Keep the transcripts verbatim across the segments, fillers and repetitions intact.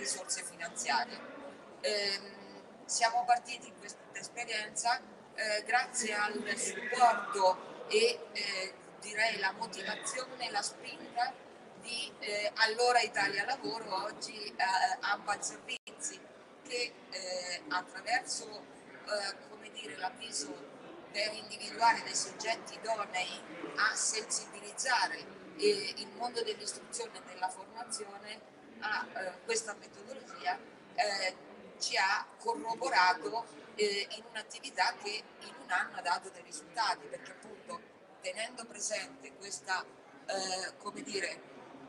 risorse finanziarie. Eh, siamo partiti in questa esperienza eh, grazie al supporto e eh, direi la motivazione, la spinta di eh, allora Italia Lavoro, oggi eh, ANPAL Servizi, che eh, attraverso eh, come dire, l'avviso per individuare dei soggetti idonei a sensibilizzare eh, il mondo dell'istruzione e della formazione a eh, questa metodologia, eh, ci ha corroborato eh, in un'attività che in un anno ha dato dei risultati, perché appunto tenendo presente questa eh, come dire,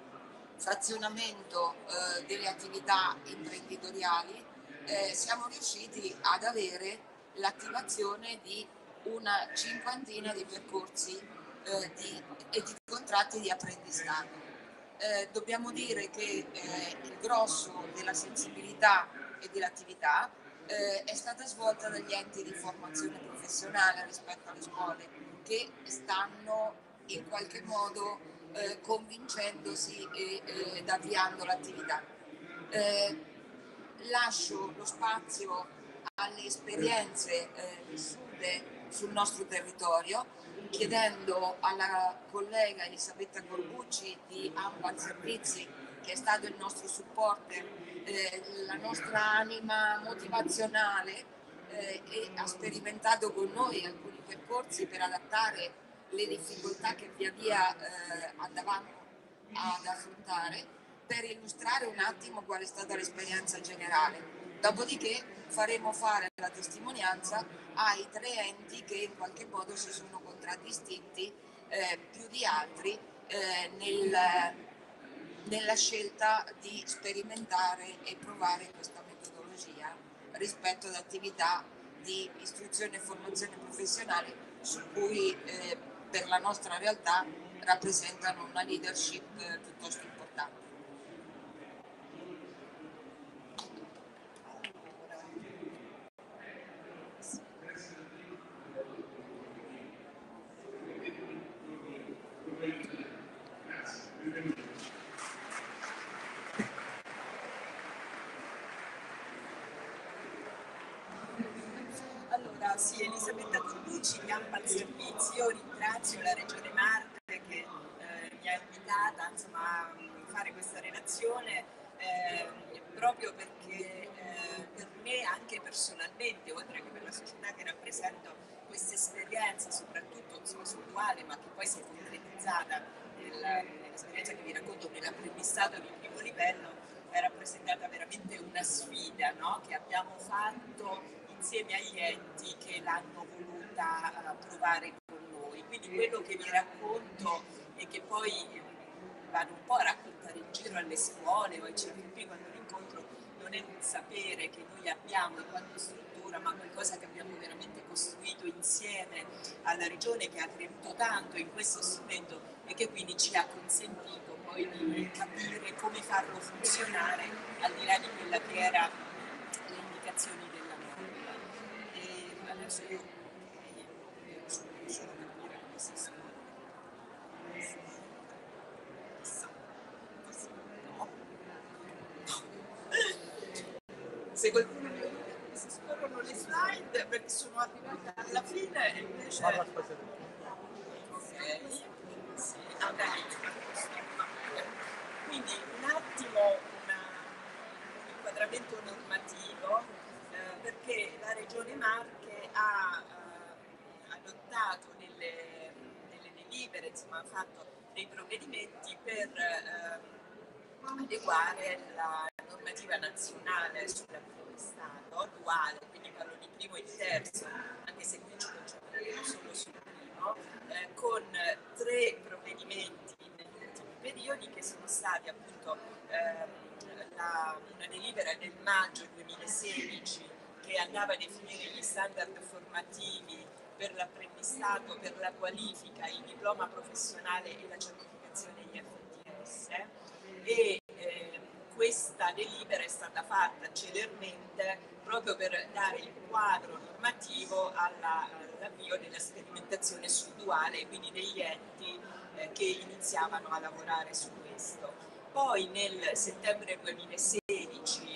frazionamento eh, delle attività imprenditoriali, eh, siamo riusciti ad avere l'attivazione di una cinquantina di percorsi eh, di, e di contratti di apprendistato. Eh, dobbiamo dire che eh, il grosso della sensibilità e dell'attività eh, è stata svolta dagli enti di formazione professionale rispetto alle scuole, che stanno in qualche modo eh, convincendosi e, ed avviando l'attività. Eh, lascio lo spazio alle esperienze eh, vissute sul nostro territorio, chiedendo alla collega Elisabetta Corbucci di ANPAL Servizi, che è stato il nostro supporter, eh, la nostra anima motivazionale eh, e ha sperimentato con noi alcuni percorsi per adattare le difficoltà che via via eh, andavamo ad affrontare, per illustrare un attimo qual è stata l'esperienza generale. Dopodiché faremo fare la testimonianza ai tre enti che in qualche modo si sono contraddistinti eh, più di altri eh, nel, nella scelta di sperimentare e provare questa metodologia rispetto ad attività di istruzione e formazione professionale su cui eh, per la nostra realtà rappresentano una leadership eh, piuttosto importante. Allora, sì, Elisabetta Corbucci di ANPAL Servizi. Io ringrazio la Regione Marche che eh, mi ha invitata, insomma, a fare questa relazione eh, proprio perché eh, per me anche personalmente, oltre che per la società che rappresento, questa esperienza, soprattutto insomma, sul duale, ma che poi si è concretizzata nel, nell'esperienza che vi racconto nell'apprendistato di primo livello, è rappresentata veramente una sfida, no? Che abbiamo fatto insieme agli enti che l'hanno voluta uh, provare con noi. Quindi quello che vi racconto e che poi vado un po' a raccontare in giro alle scuole o ai C F P quando li incontro, non è un sapere che noi abbiamo in quanto struttura, ma qualcosa che abbiamo veramente costruito insieme alla Regione, che ha creduto tanto in questo strumento e che quindi ci ha consentito poi di capire come farlo funzionare al di là di quella che era le indicazioni della norma. E adesso io sono solo per dire come si sono. No. Se qualcuno mi dice come si scorrono le slide, perché sono arrivata alla fine e invece... Ok, sì, no, dai, quindi un attimo una, un inquadramento normativo eh, perché la Regione Marche ha eh, adottato nelle, nelle delibere, insomma ha fatto dei provvedimenti per eh, adeguare la normativa nazionale sull'apprendistato duale, quindi parlo di primo e di terzo, anche se qui ci concentreremo solo sul primo, eh, con tre provvedimenti negli ultimi periodi che sono stati appunto ehm, la, una delibera del maggio duemilasedici che andava a definire gli standard formativi per l'apprendistato, per la qualifica, il diploma professionale e la certificazione I F T S, e eh, questa delibera è stata fatta celermente proprio per dare il quadro normativo alla, all'avvio della sperimentazione sul duale, quindi degli enti eh, che iniziavano a lavorare su questo. Poi nel settembre duemilasedici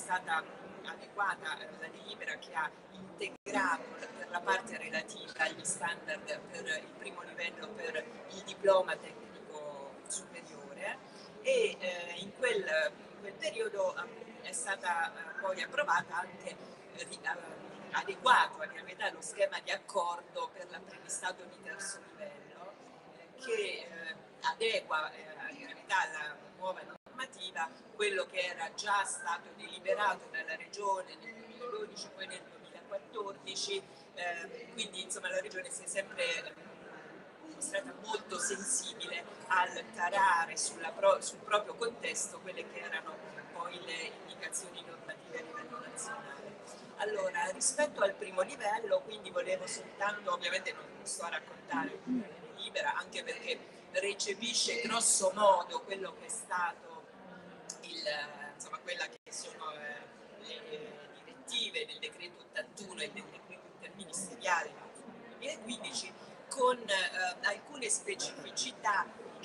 stata adeguata la delibera che ha integrato per la parte relativa agli standard per il primo livello per il diploma tecnico superiore e eh, in, quel, in quel periodo eh, è stata eh, poi approvata anche eh, adeguato in realtà lo schema di accordo per l'apprendistato di terzo livello eh, che eh, adegua eh, in realtà alla nuova normativa quello che era già stato deliberato dalla Regione nel duemiladodici, poi nel duemilaquattordici, eh, quindi insomma la Regione si è sempre mostrata molto sensibile al tarare sulla pro, sul proprio contesto quelle che erano poi le indicazioni normative a livello nazionale. Allora, rispetto al primo livello, quindi volevo soltanto, ovviamente non sto a raccontare la delibera, anche perché recepisce grosso modo quello che è stato il, insomma, quella che sono eh, le direttive del decreto ottantuno e del decreto interministeriale del duemilaquindici con eh, alcune specificità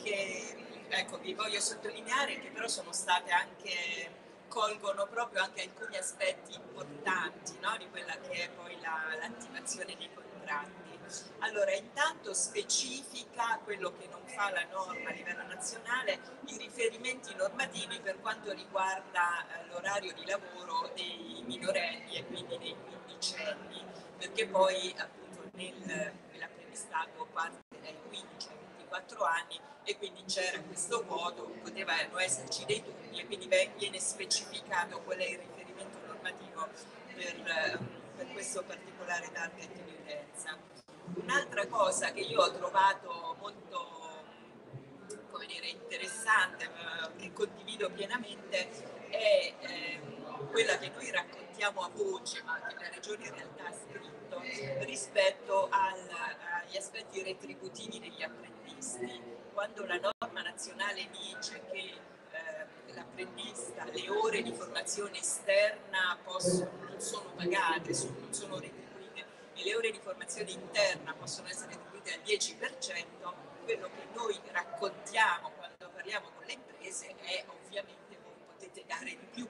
che ecco, vi voglio sottolineare che però sono state anche colgono proprio anche alcuni aspetti importanti, no, di quella che è poi la, l'attivazione dei contratti. Allora, intanto specifica quello che non fa la norma a livello nazionale, i riferimenti normativi per quanto riguarda eh, l'orario di lavoro dei minorenni e quindi dei quindicenni, perché poi appunto nel, nell'apprendistato parte dai quindici ai ventiquattro anni e quindi c'era questo voto, potevano esserci dei turni e quindi viene specificato qual è il riferimento normativo per, per questo particolare target di utenza. Un'altra cosa che io ho trovato molto come dire, interessante, che condivido pienamente, è eh, quella che noi raccontiamo a voce, ma che la Regione in realtà ha scritto, rispetto al, agli aspetti retributivi degli apprendisti. Quando la norma nazionale dice che eh, l'apprendista, le ore di formazione esterna possono, non sono pagate, sono, non sono retribuite, e le ore di formazione interna possono essere retribuite al dieci per cento, quello che noi raccontiamo quando parliamo con le imprese è ovviamente voi potete dare di più,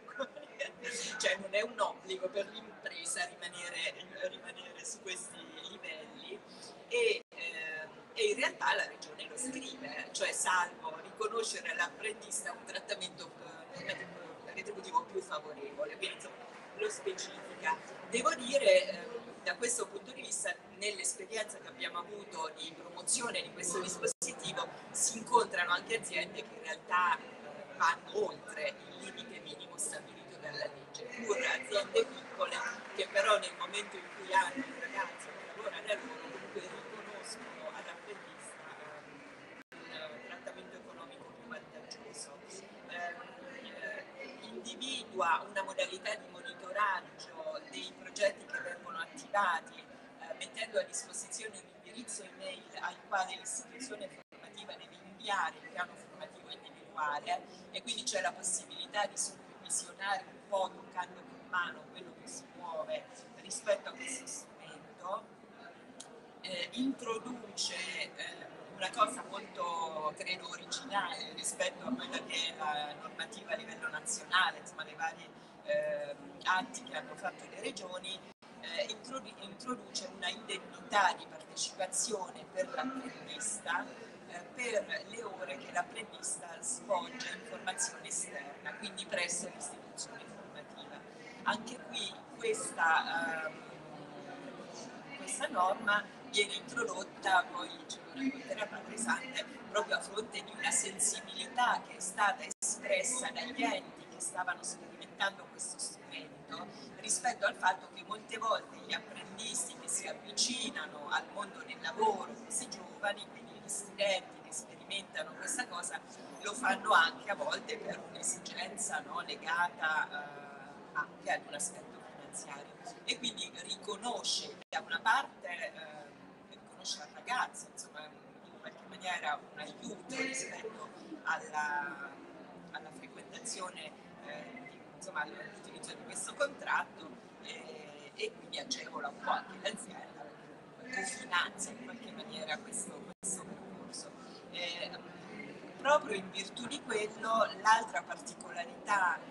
cioè non è un obbligo per l'impresa rimanere, rimanere su questi livelli e, eh, e in realtà la Regione lo scrive, cioè salvo riconoscere all'apprendista un trattamento eh, retributivo più favorevole, quindi insomma, lo specifica. Devo dire eh, da questo punto di vista, nell'esperienza che abbiamo avuto di promozione di questo dispositivo, si incontrano anche aziende che in realtà eh, vanno oltre il limite minimo stabilito dalla legge, pur aziende piccole che però nel momento in cui hanno un ragazzo che lavora da loro comunque riconoscono all'apprendista eh, un trattamento economico più vantaggioso. Eh, individua una modalità di monitoraggio dei progetti che vengono attivati eh, mettendo a disposizione un indirizzo email al quale l'istituzione formativa deve inviare il piano formativo individuale e quindi c'è la possibilità di supervisionare un po' toccando con mano quello che si muove rispetto a questo strumento. Eh, introduce eh, una cosa molto, credo, originale rispetto a quella che è la normativa a livello nazionale, insomma, dei vari eh, atti che hanno fatto le regioni, eh, introdu- introduce una indennità di partecipazione per l'apprendista eh, per le ore che l'apprendista svolge in formazione esterna, quindi presso l'istituzione formativa. Anche qui questa, ehm, questa norma viene introdotta, poi ce lo racconterà Padre Sante, proprio a fronte di una sensibilità che è stata espressa dagli enti che stavano sperimentando questo strumento rispetto al fatto che molte volte gli apprendisti che si avvicinano al mondo del lavoro, questi giovani, quindi gli studenti che sperimentano questa cosa, lo fanno anche a volte per un'esigenza no, legata eh, anche ad un aspetto finanziario e quindi riconosce da una parte eh, al ragazzo, insomma, in qualche maniera un aiuto rispetto alla, alla frequentazione, eh, di, insomma, all'utilizzo di questo contratto eh, e quindi agevola un po' anche l'azienda, cofinanzia in qualche maniera questo, questo percorso. Eh, proprio in virtù di quello, l'altra particolarità che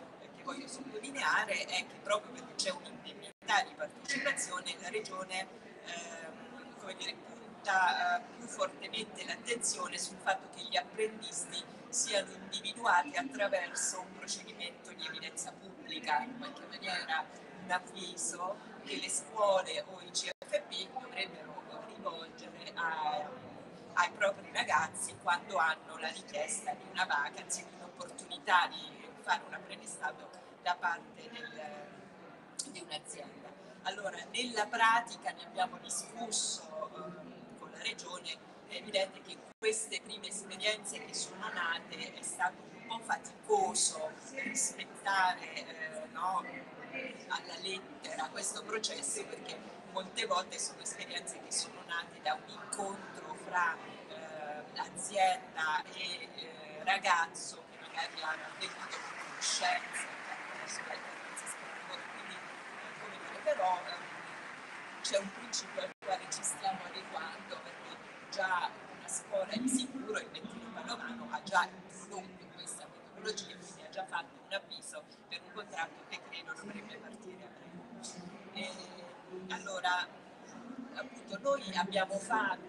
voglio sottolineare è che proprio perché c'è un'indennità di partecipazione, la Regione ehm, come dire, punta eh, più fortemente l'attenzione sul fatto che gli apprendisti siano individuati attraverso un procedimento di evidenza pubblica, in qualche maniera un avviso che le scuole o i C F P dovrebbero rivolgere a, ai propri ragazzi quando hanno la richiesta di una vacanza, di un'opportunità di fare un apprendistato da parte del, di un'azienda. Allora, nella pratica ne abbiamo discusso eh, con la Regione. È evidente che queste prime esperienze che sono nate è stato un po' faticoso rispettare eh, no, alla lettera questo processo, perché molte volte sono esperienze che sono nate da un incontro fra eh, l'azienda e eh, ragazzo che magari hanno venuto con conoscenza attraverso l'alternanza scuola, quindi eh, come dire, però eh, c'è un principio al quale ci stiamo adeguando, perché già una scuola di sicuro, il ventino Padovano, ha già introdotto questa metodologia, quindi ha già fatto un avviso per un contratto che credo dovrebbe partire a breve. E, allora, appunto, noi abbiamo fatto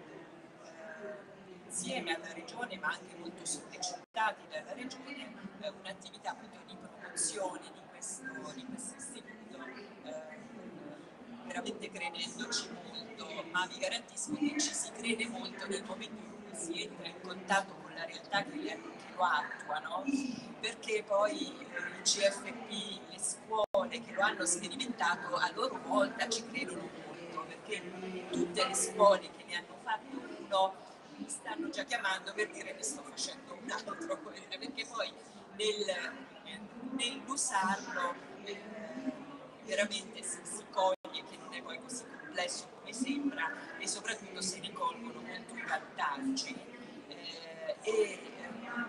eh, insieme alla Regione, ma anche molto sollecitati dalla Regione, eh, un'attività appunto di promozione di questo, di questo istituto, eh, veramente credendoci molto, ma vi garantisco che ci si crede molto nel momento in cui si entra in contatto con la realtà che, che lo attuano, perché poi eh, i C F P, le scuole che lo hanno sperimentato a loro volta ci credono molto, perché tutte le scuole che ne hanno fatto uno mi stanno già chiamando per dire che sto facendo un altro, perché poi nel, nell'usarlo eh, veramente si, si coglie che non è poi così complesso come sembra, e soprattutto se ne colgono molti vantaggi eh, e eh,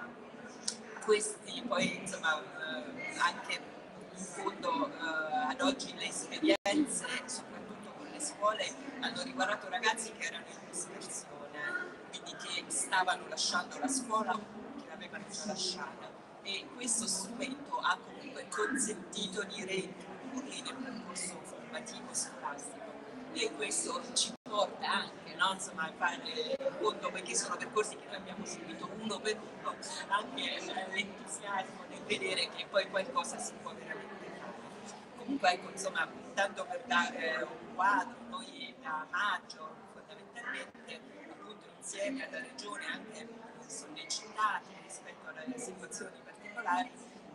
questi poi insomma eh, anche in fondo eh, ad oggi le esperienze soprattutto con le scuole hanno riguardato ragazzi che erano in dispersione, quindi che stavano lasciando la scuola o che l'avevano già lasciata, e questo strumento ha comunque consentito di reintrodurli nel percorso formativo scolastico, e questo ci porta anche no, insomma, a fare conto, perché sono percorsi che noi abbiamo seguito uno per uno, anche l'entusiasmo nel vedere che poi qualcosa si può veramente fare. Comunque ecco, insomma, tanto per dare un quadro, noi da maggio fondamentalmente appunto insieme alla Regione anche sollecitati rispetto alle situazioni particolari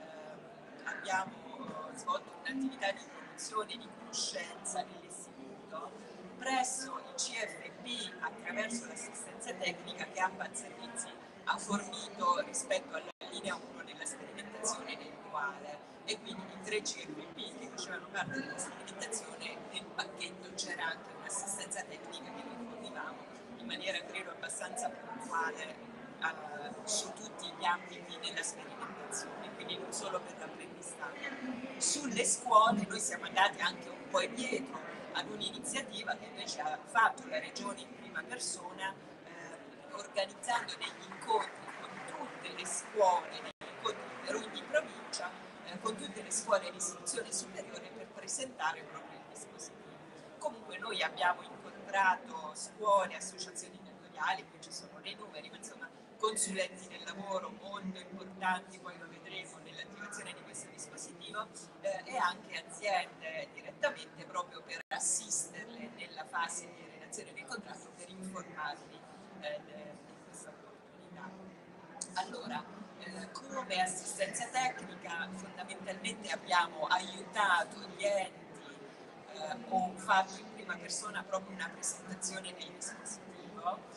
eh, abbiamo svolto un'attività di promozione e di conoscenza dell'istituto presso il C F P attraverso l'assistenza tecnica che AMPAT Servizi ha fornito rispetto alla linea uno della sperimentazione del duale, e quindi i tre C F P che facevano parte della sperimentazione, nel pacchetto c'era anche un'assistenza tecnica che noi fornivamo in maniera credo abbastanza puntuale uh, su tutti gli ambiti della sperimentazione, quindi non solo per l'apprendistato. Sulle scuole noi siamo andati anche un po' indietro ad un'iniziativa che invece ha fatto la Regione in prima persona, eh, organizzando degli incontri con tutte le scuole, degli incontri per ogni provincia, eh, con tutte le scuole di istruzione superiore per presentare proprio il dispositivo. Comunque noi abbiamo incontrato scuole, associazioni datoriali, qui ci sono dei numeri, ma insomma consulenti del lavoro molto importanti, poi lo vedremo nell'attivazione di questo dispositivo, eh, e anche aziende direttamente proprio per assisterle nella fase di redazione del contratto, per informarli eh, di questa opportunità. Allora, eh, come assistenza tecnica fondamentalmente abbiamo aiutato gli enti eh, o fatto in prima persona proprio una presentazione del dispositivo,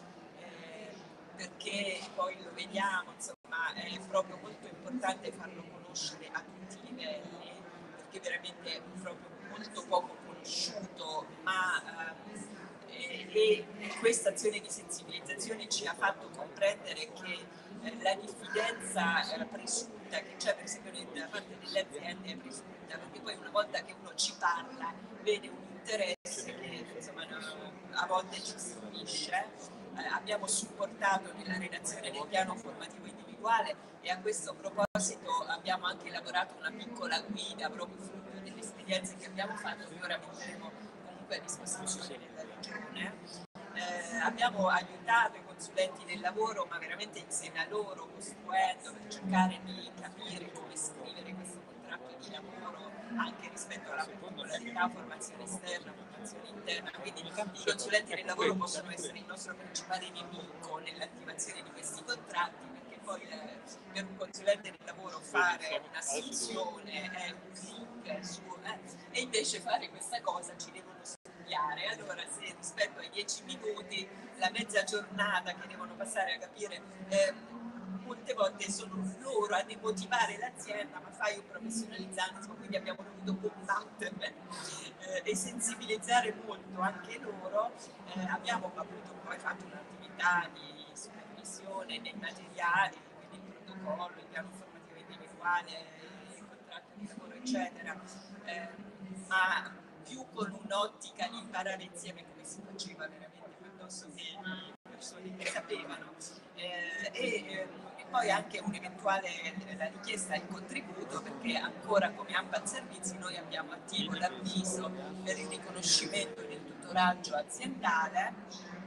perché poi lo vediamo, insomma, è proprio molto importante farlo conoscere a tutti i livelli, perché veramente è proprio molto poco conosciuuto, ma eh, e questa azione di sensibilizzazione ci ha fatto comprendere che eh, la diffidenza eh, presunta che c'è per esempio da parte delle aziende è presunta, perché poi una volta che uno ci parla vede un interesse che insomma a volte ci stupisce. Eh, abbiamo supportato nella redazione del piano formativo individuale contrattuale, e a questo proposito abbiamo anche elaborato una piccola guida proprio frutto delle esperienze che abbiamo fatto, che ora metteremo comunque a disposizione della Regione. Eh, abbiamo aiutato i consulenti del lavoro, ma veramente insieme a loro, costruendo per cercare di capire come scrivere questo contratto di lavoro anche rispetto alla particolarità, formazione esterna, formazione interna. Quindi i consulenti del lavoro possono essere il nostro principale nemico nell'attivazione di questi contratti, perché poi eh, per un consulente del lavoro fare un'assunzione è un click su, eh, e invece fare questa cosa ci devono studiare. Allora se rispetto ai dieci minuti, la mezza giornata che devono passare a capire, eh, molte volte sono loro a demotivare l'azienda, ma fai un professionalizzante, insomma, quindi abbiamo dovuto combattere eh, e sensibilizzare molto anche loro. Eh, abbiamo appunto poi fatto un'attività di supervisione dei materiali, quindi il protocollo, il piano formativo individuale, il contratto di lavoro, eccetera, eh, ma più con un'ottica di imparare insieme come si faceva veramente, piuttosto che persone che sapevano. Eh, e, eh, e poi anche un'eventuale la richiesta di contributo, perché ancora come ANPAL Servizi noi abbiamo attivo l'avviso per il riconoscimento del tutoraggio aziendale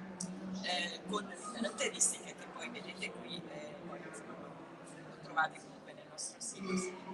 eh, con le caratteristiche che poi vedete qui, eh, poi, insomma, lo trovate comunque nel nostro sito.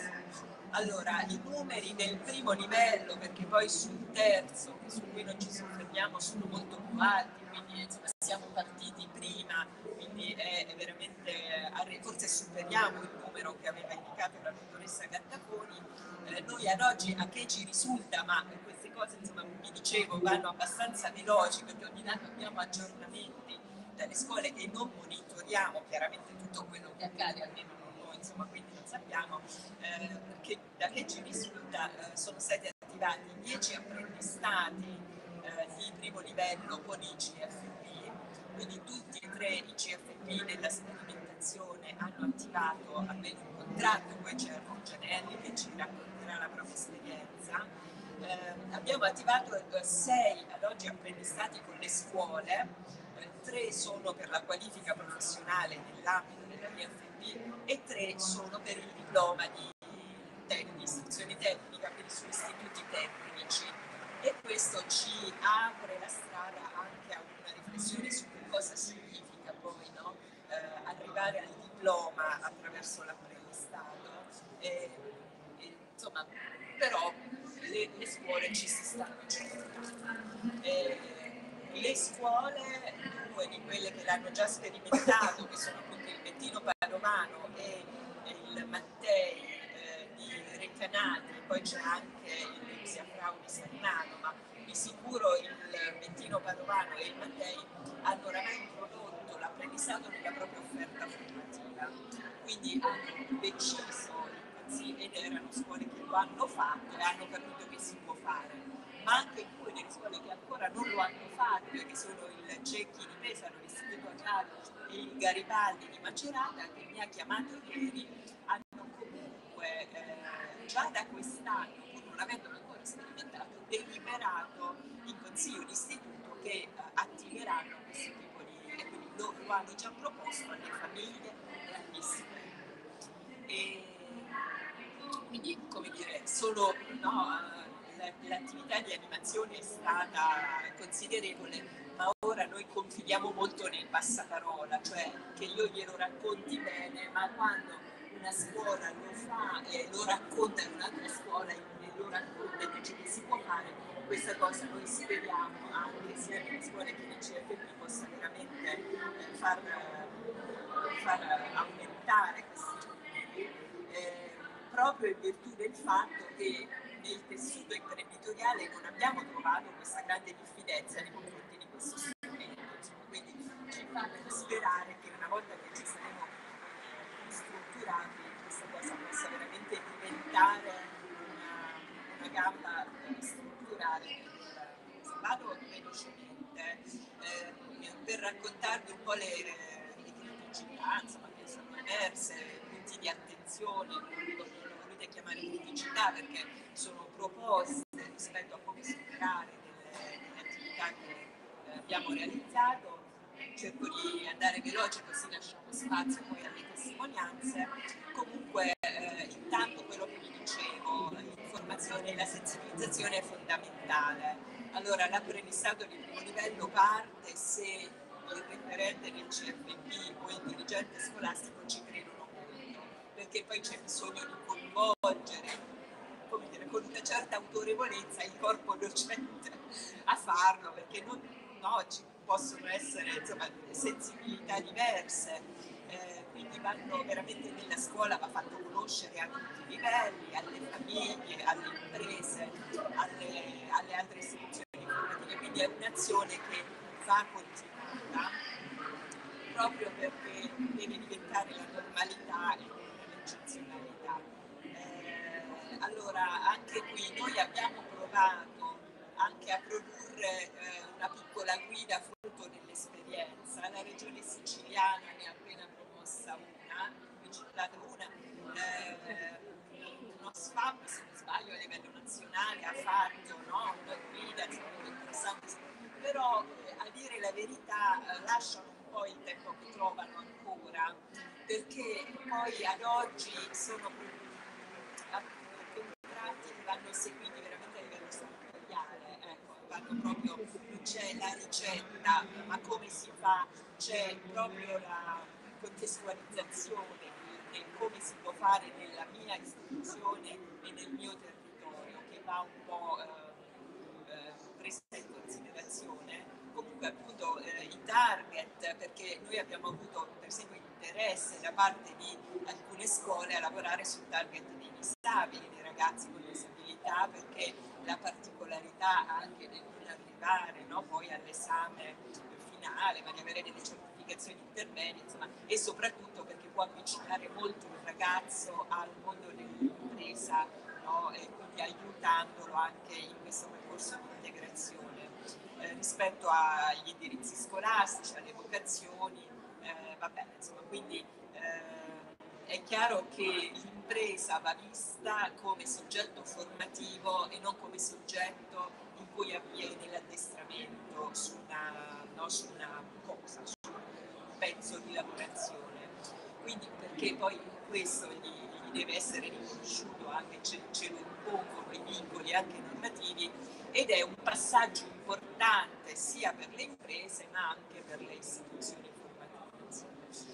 Allora, i numeri del primo livello, perché poi sul terzo, su cui non ci soffermiamo, sono molto più alti, quindi insomma siamo partiti prima, quindi è, è veramente, forse superiamo il numero che aveva indicato la dottoressa Gattafoni. Eh, noi ad oggi, a che ci risulta, ma queste cose insomma vi dicevo vanno abbastanza veloci, perché ogni anno abbiamo aggiornamenti dalle scuole e non monitoriamo chiaramente tutto quello che accade, almeno noi, insomma, quindi non sappiamo, eh, che, da che ci risulta eh, sono stati attivati dieci apprendistati eh, di primo livello con i C F P, quindi tutti e tre i C F P della sperimentazione hanno attivato almeno un contratto, poi c'è Rongianelli che ci racconterà la propria esperienza. Eh, abbiamo attivato eh, sei ad oggi apprendistati con le scuole, eh, tre sono per la qualifica professionale nell'ambito della I F P e tre sono per il diploma di, di istruzione tecnica, quindi su istituti tecnici, e questo ci apre la strada anche a una riflessione su che cosa significa poi, no? eh, arrivare al diploma attraverso l'apprendistato. E, e, insomma, però le, le scuole ci si stanno cercando. Le scuole, due di quelle che l'hanno già sperimentato, che sono appunto il Bettino Padovano e il Mattei eh, di Recanati, poi c'è anche il Psia Frau di Sarnano, ma di sicuro il Bettino Padovano e il Mattei hanno oramai introdotto l'apprendistato nella propria offerta formativa, quindi hanno deciso, sì, ed erano scuole che lo hanno fatto e hanno capito che si può fare, ma anche due delle scuole che ancora non lo hanno fatto, e che sono il Cecchi di Pesaro, l'Istituto Agrario, e il Garibaldi di Macerata, che mi ha chiamato ieri, hanno comunque eh, già da quest'anno, pur non avendolo ancora sperimentato, deliberato in consiglio d'istituto che eh, attiveranno questo tipo di, e quindi lo, lo hanno già proposto alle famiglie e agli studenti. E quindi, come dire, solo no, l'attività di animazione è stata considerevole, ma ora noi confidiamo molto nel passaparola, cioè che io glielo racconti bene, ma quando una scuola lo fa e lo racconta in un'altra scuola e lo racconta e dice che si può fare, questa cosa noi speriamo anche sia nelle scuole che nei C F P possa veramente eh, far, far aumentare questi numeri, eh, proprio in virtù del fatto che nel tessuto imprenditoriale non abbiamo trovato questa grande diffidenza nei confronti di questo strumento, insomma, quindi ci fa sperare che una volta che ci saremo strutturati questa cosa possa veramente diventare una, una gamba strutturale. Vado velocemente eh, per raccontarvi un po' le, le criticità, insomma, che sono emerse, punti di attenzione, non lo volete chiamare criticità perché sono proposte rispetto a come superare delle, delle attività che eh, abbiamo realizzato. cerco di andare veloce così lasciamo spazio poi alle testimonianze. Comunque eh, intanto quello che vi dicevo, l'informazione e la sensibilizzazione è fondamentale. Allora l'apprendistato di primo livello parte se il referente del C F P o il dirigente scolastico ci credono molto, perché poi c'è bisogno di coinvolgere, come dire, con una certa autorevolezza il corpo docente a farlo, perché non, no, ci possono essere insomma, sensibilità diverse, eh, quindi vanno veramente nella scuola, va fatto conoscere a tutti i livelli, alle famiglie, alle imprese, alle, alle altre istituzioni formative, quindi è un'azione che va continuata proprio perché deve diventare la normalità e non l'eccezionalità. Eh, allora anche qui noi abbiamo provato anche a produrre eh, una piccola guida frutto dell'esperienza. La regione siciliana ne ha appena promossa una, vi citate una, eh, uno S F A M, se non sbaglio, a livello nazionale ha fatto, no, una guida molto interessante, però eh, a dire la verità eh, lasciano un po' il tempo che trovano ancora, perché poi ad oggi sono contratti che vanno seguiti veramente a livello settoriale, ecco, vanno proprio, non c'è la ricetta, ma come si fa, c'è proprio la contestualizzazione di come si può fare nella mia istituzione e nel mio territorio, che va un po' eh, eh, presa in considerazione. Comunque appunto eh, i target, perché noi abbiamo avuto per esempio interesse da parte di alcune scuole a lavorare sul target dei disabili, dei ragazzi con disabilità, perché la particolarità anche nel non arrivare, no, poi all'esame finale, ma di avere delle certificazioni intermedie, insomma, e soprattutto perché può avvicinare molto il ragazzo al mondo dell'impresa, no, e quindi aiutandolo anche in questo percorso di integrazione eh, rispetto agli indirizzi scolastici, alle vocazioni, eh, vabbè, insomma, quindi eh, è chiaro che l'impresa va vista come soggetto formativo e non come soggetto in cui avviene l'addestramento su una, no, su una cosa, su un pezzo di lavorazione. Quindi perché poi questo gli, gli deve essere riconosciuto, anche ce, ce lo impongono i vincoli anche normativi, ed è un passaggio importante sia per le imprese ma anche per le istituzioni formative.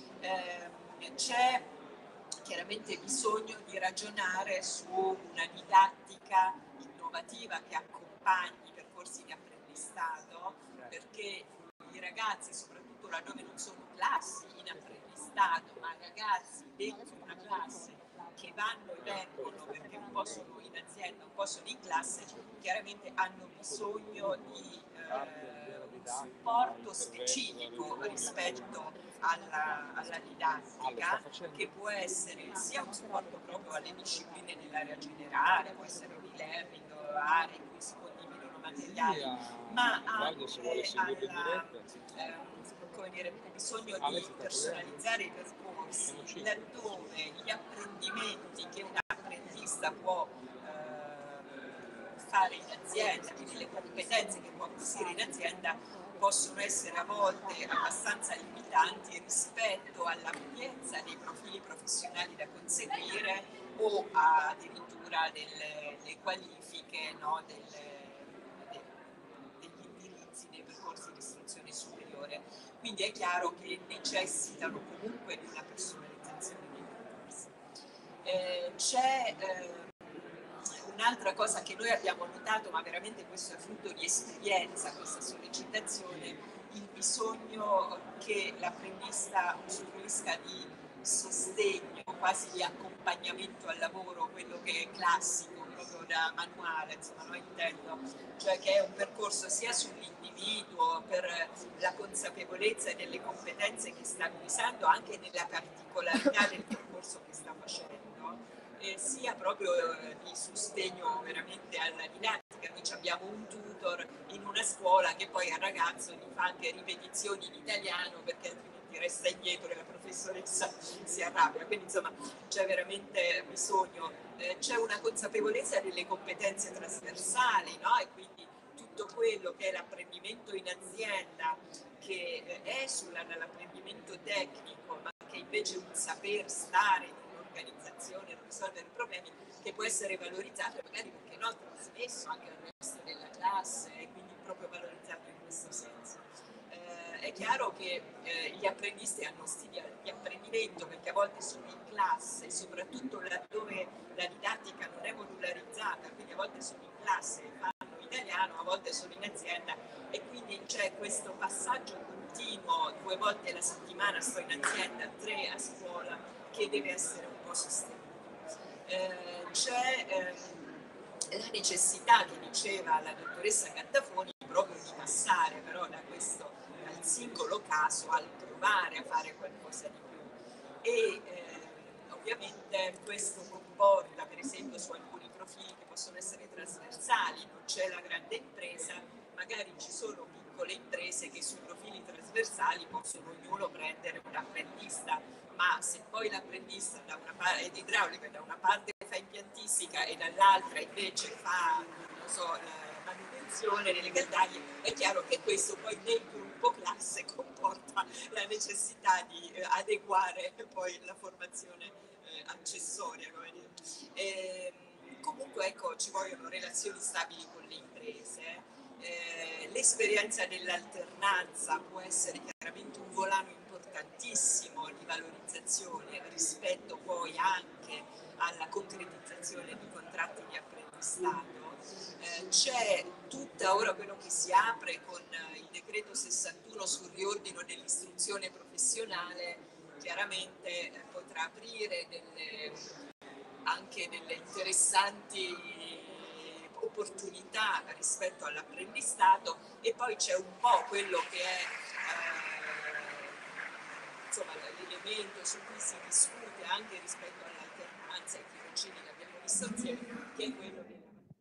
Eh, c'è chiaramente bisogno di ragionare su una didattica innovativa che accompagni i percorsi di apprendistato, perché i ragazzi, soprattutto laddove non sono classi in apprendistato, ma ragazzi dentro una classe che vanno e vengono perché un po' sono in azienda, un po' sono in classe, chiaramente hanno bisogno di eh, un supporto specifico rispetto alla, alla didattica, che può essere sia un supporto proprio alle discipline dell'area generale, può essere un e-learning, aree in cui si condividono materiali, ma anche alla, eh, come dire, bisogno di personalizzare i percorsi, laddove gli apprendimenti che un apprendista può eh, fare in azienda, quindi le competenze che può acquisire in azienda, possono essere a volte abbastanza limitanti rispetto all'ampiezza dei profili professionali da conseguire o addirittura delle, delle qualifiche, no, delle, de, degli indirizzi dei percorsi di istruzione superiore. Quindi è chiaro che necessitano comunque di una personalizzazione dei percorsi. Eh, c'è eh, un'altra cosa che noi abbiamo notato, ma veramente questo è frutto di esperienza, questa sollecitazione, il bisogno che l'apprendista usufruisca di sostegno, quasi di accompagnamento al lavoro, quello che è classico, proprio da manuale, insomma, no, intendo, cioè che è un percorso sia sull'individuo per la consapevolezza delle competenze che sta acquisendo, anche nella particolarità del percorso che sta facendo, eh, sia proprio eh, di sostegno veramente alla didattica. Noi abbiamo un tutor in una scuola che poi al ragazzo gli fa anche ripetizioni in italiano perché altrimenti resta indietro e la professoressa si arrabbia, quindi insomma c'è veramente bisogno, eh, c'è una consapevolezza delle competenze trasversali, no? E quindi tutto quello che è l'apprendimento in azienda che eh, è sull'apprendimento tecnico, ma che invece un saper stare in un'organizzazione, non risolvere problemi, che può essere valorizzato e magari perché no, trasmesso anche al resto della classe e quindi proprio valorizzato in questo senso. Eh, è chiaro che eh, gli apprendisti hanno stili di apprendimento perché a volte sono in classe, soprattutto laddove la didattica non è modularizzata, quindi a volte sono in classe e fanno italiano, a volte sono in azienda e quindi c'è questo passaggio continuo, due volte alla settimana sto in azienda, tre a scuola, che deve essere un po' sostenuto. Eh, c'è eh, la necessità che diceva la dottoressa Cattafoni proprio di passare però da questo dal singolo caso al provare a fare qualcosa di più e eh, ovviamente questo comporta per esempio su alcuni profili che possono essere trasversali, non c'è la grande impresa, magari ci sono piccole imprese che sui profili trasversali possono ognuno prendere un apprendista, ma se poi l'apprendista da una parte è idraulica, da una parte fa impiantistica e dall'altra invece fa, non so, la manutenzione delle caldaie, è chiaro che questo poi nel gruppo classe comporta la necessità di eh, adeguare poi la formazione eh, accessoria. Come dire. E, comunque ecco, ci vogliono relazioni stabili con le imprese. Eh, l'esperienza dell'alternanza può essere chiaramente un volano importantissimo di valorizzazione rispetto poi anche alla concretizzazione di contratti di apprendistato. Eh, c'è tutta ora quello che si apre con il decreto sessantuno sul riordino dell'istruzione professionale, chiaramente eh, potrà aprire delle, anche delle interessanti opportunità rispetto all'apprendistato e poi c'è un po' quello che è eh, insomma, l'elemento su cui si discute anche rispetto all'alternanza e i tirocini che abbiamo visto insieme, che è quello della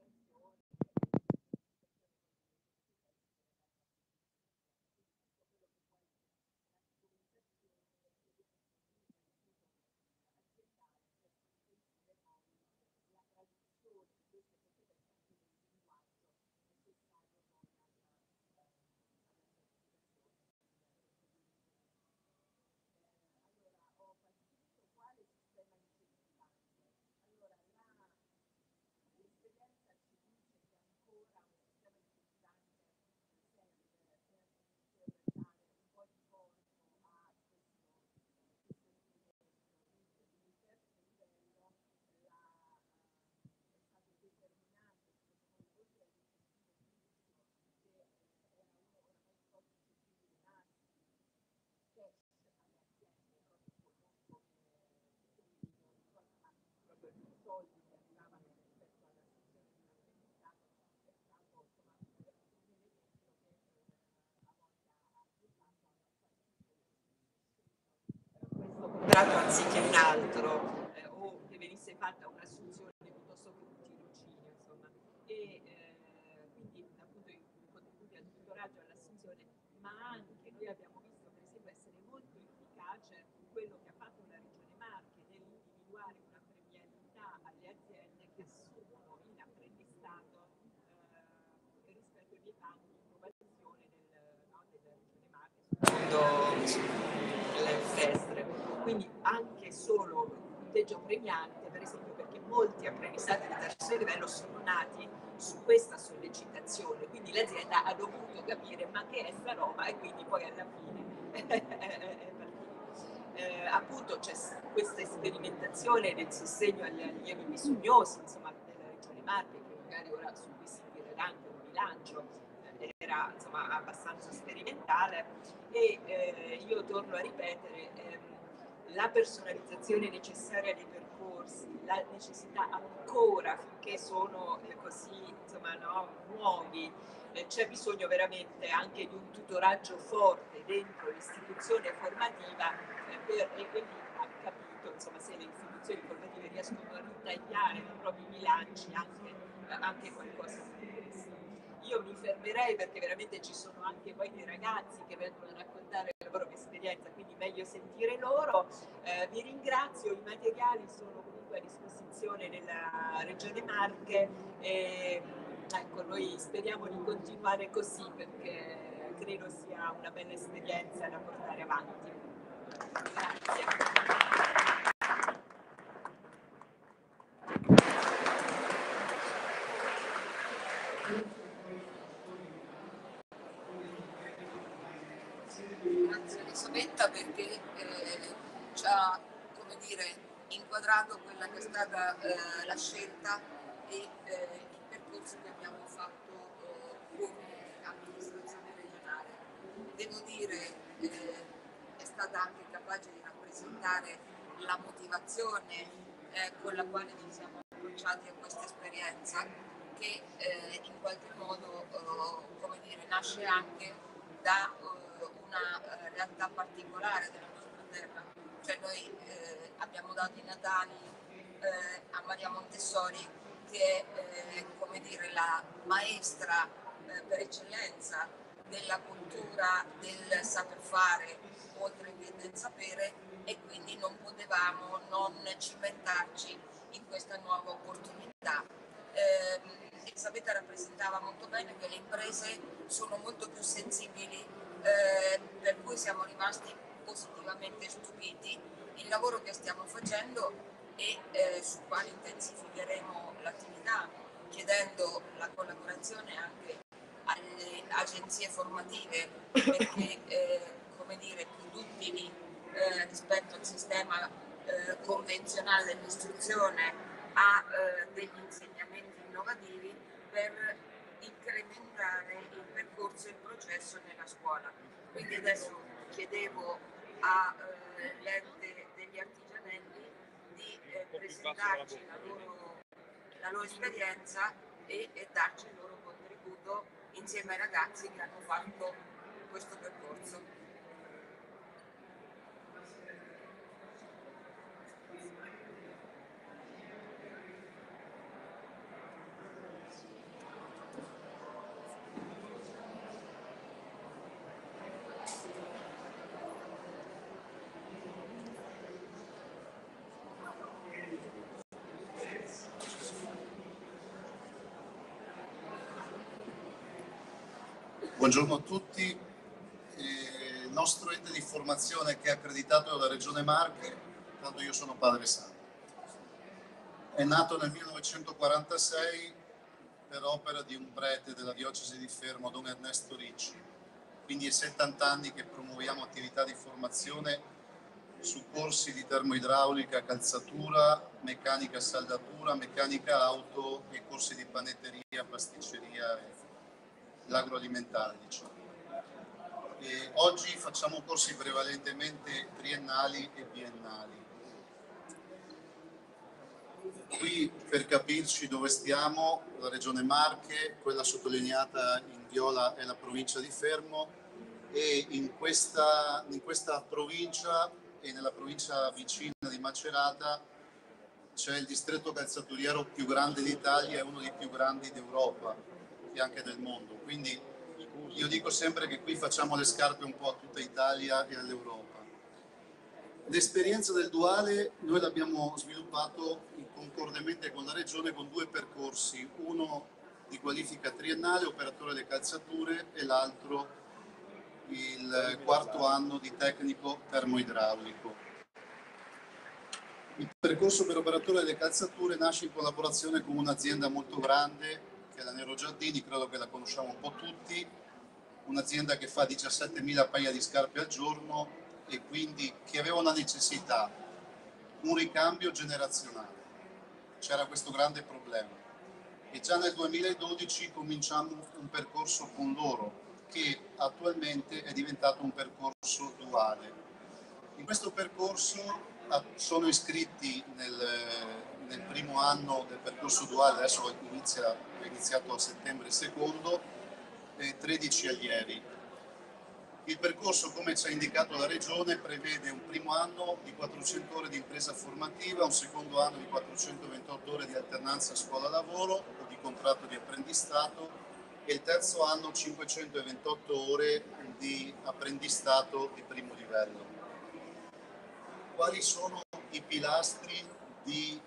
contratto anziché un altro eh, o che venisse fatta un'assunzione piuttosto che un tirocinio, insomma. E eh, quindi appunto i contributi al tutoraggio, all'assunzione, ma anche noi abbiamo visto per esempio essere molto efficace quello che ha fatto la Regione Marche nell'individuare una premialità alle aziende che assumono in apprendistato eh, rispetto ai vietati di innovazione del, no, della Regione Marche, sulle festre. Quindi anche solo un punteggio premiante, per esempio, perché molti apprendistati di terzo livello sono nati su questa sollecitazione, quindi l'azienda ha dovuto capire ma che è sta roba e quindi poi alla fine è eh, appunto c'è questa sperimentazione del sostegno agli allievi bisognosi, insomma, della Regione Marche, che magari ora su cui si tirerà anche un bilancio, eh, era insomma abbastanza sperimentale e eh, io torno a ripetere ehm, la personalizzazione necessaria dei percorsi, la necessità ancora finché sono eh, così insomma no, nuovi, eh, c'è bisogno veramente anche di un tutoraggio forte dentro l'istituzione formativa eh, per, e quindi ha capito insomma se le istituzioni formative riescono a ritagliare nei propri bilanci anche, eh, anche qualcosa di questo. Io mi fermerei perché veramente ci sono anche poi dei ragazzi che vengono a raccontare la loro esperienza, quindi meglio sentire loro. Eh, vi ringrazio, i materiali sono comunque a disposizione della Regione Marche e ecco, noi speriamo di continuare così perché credo sia una bella esperienza da portare avanti. Grazie. Grazie Elisabetta perché eh, ci ha, come dire, inquadrato quella che è stata eh, la scelta e eh, il percorso che abbiamo fatto eh, come amministrazione regionale. Devo dire eh, è stata anche capace di rappresentare la motivazione eh, con la quale ci siamo approcciati a questa esperienza che eh, in qualche modo eh, come dire, nasce anche da eh, una eh, realtà particolare della nostra terra, cioè noi eh, abbiamo dato i Natali eh, a Maria Montessori che è eh, come dire, la maestra eh, per eccellenza della cultura, del saper fare oltre che del sapere, e quindi non potevamo non cimentarci in questa nuova opportunità. Eh, Elisabetta rappresentava molto bene che le imprese sono molto più sensibili, eh, per cui siamo rimasti positivamente stupiti. Il lavoro che stiamo facendo e eh, sul quale intensificheremo l'attività, chiedendo la collaborazione anche alle agenzie formative, perché eh, come dire, più duttili eh, rispetto al sistema eh, convenzionale dell'istruzione a eh, degli insegnamenti innovativi per incrementare il percorso e il processo nella scuola. Quindi adesso chiedevo all'ente degli artigianelli di eh, presentarci la loro, la loro esperienza e, e darci il loro contributo insieme ai ragazzi che hanno fatto questo percorso. Buongiorno a tutti. Eh, il nostro ente di formazione che è accreditato dalla Regione Marche, tanto io sono Padre Santo, è nato nel millenovecentoquarantasei per opera di un prete della diocesi di Fermo, Don Ernesto Ricci. Quindi è settanta anni che promuoviamo attività di formazione su corsi di termoidraulica, calzatura, meccanica saldatura, meccanica auto e corsi di panetteria, pasticceria e l'agroalimentare, diciamo. E oggi facciamo corsi prevalentemente triennali e biennali. Qui, per capirci dove stiamo, la Regione Marche, quella sottolineata in viola è la provincia di Fermo, e in questa, in questa provincia e nella provincia vicina di Macerata c'è il distretto calzaturiero più grande d'Italia e uno dei più grandi d'Europa e anche del mondo. Quindi io dico sempre che qui facciamo le scarpe un po' a tutta Italia e all'Europa. L'esperienza del duale noi l'abbiamo sviluppato concordemente con la Regione con due percorsi, uno di qualifica triennale, operatore delle calzature, e l'altro il quarto anno di tecnico termoidraulico. Il percorso per operatore delle calzature nasce in collaborazione con un'azienda molto grande che è la Nero Giardini, credo che la conosciamo un po' tutti, un'azienda che fa diciassettemila paia di scarpe al giorno e quindi che aveva una necessità, un ricambio generazionale. C'era questo grande problema e già nel duemiladodici cominciamo un percorso con loro che attualmente è diventato un percorso duale. In questo percorso sono iscritti nel, nel primo anno del percorso duale, adesso inizia, è iniziato a settembre secondo, eh, tredici allievi. Il percorso, come ci ha indicato la Regione, prevede un primo anno di quattrocento ore di impresa formativa, un secondo anno di quattrocentoventotto ore di alternanza scuola-lavoro o di contratto di apprendistato e il terzo anno cinquecentoventotto ore di apprendistato di primo livello. Quali sono i pilastri di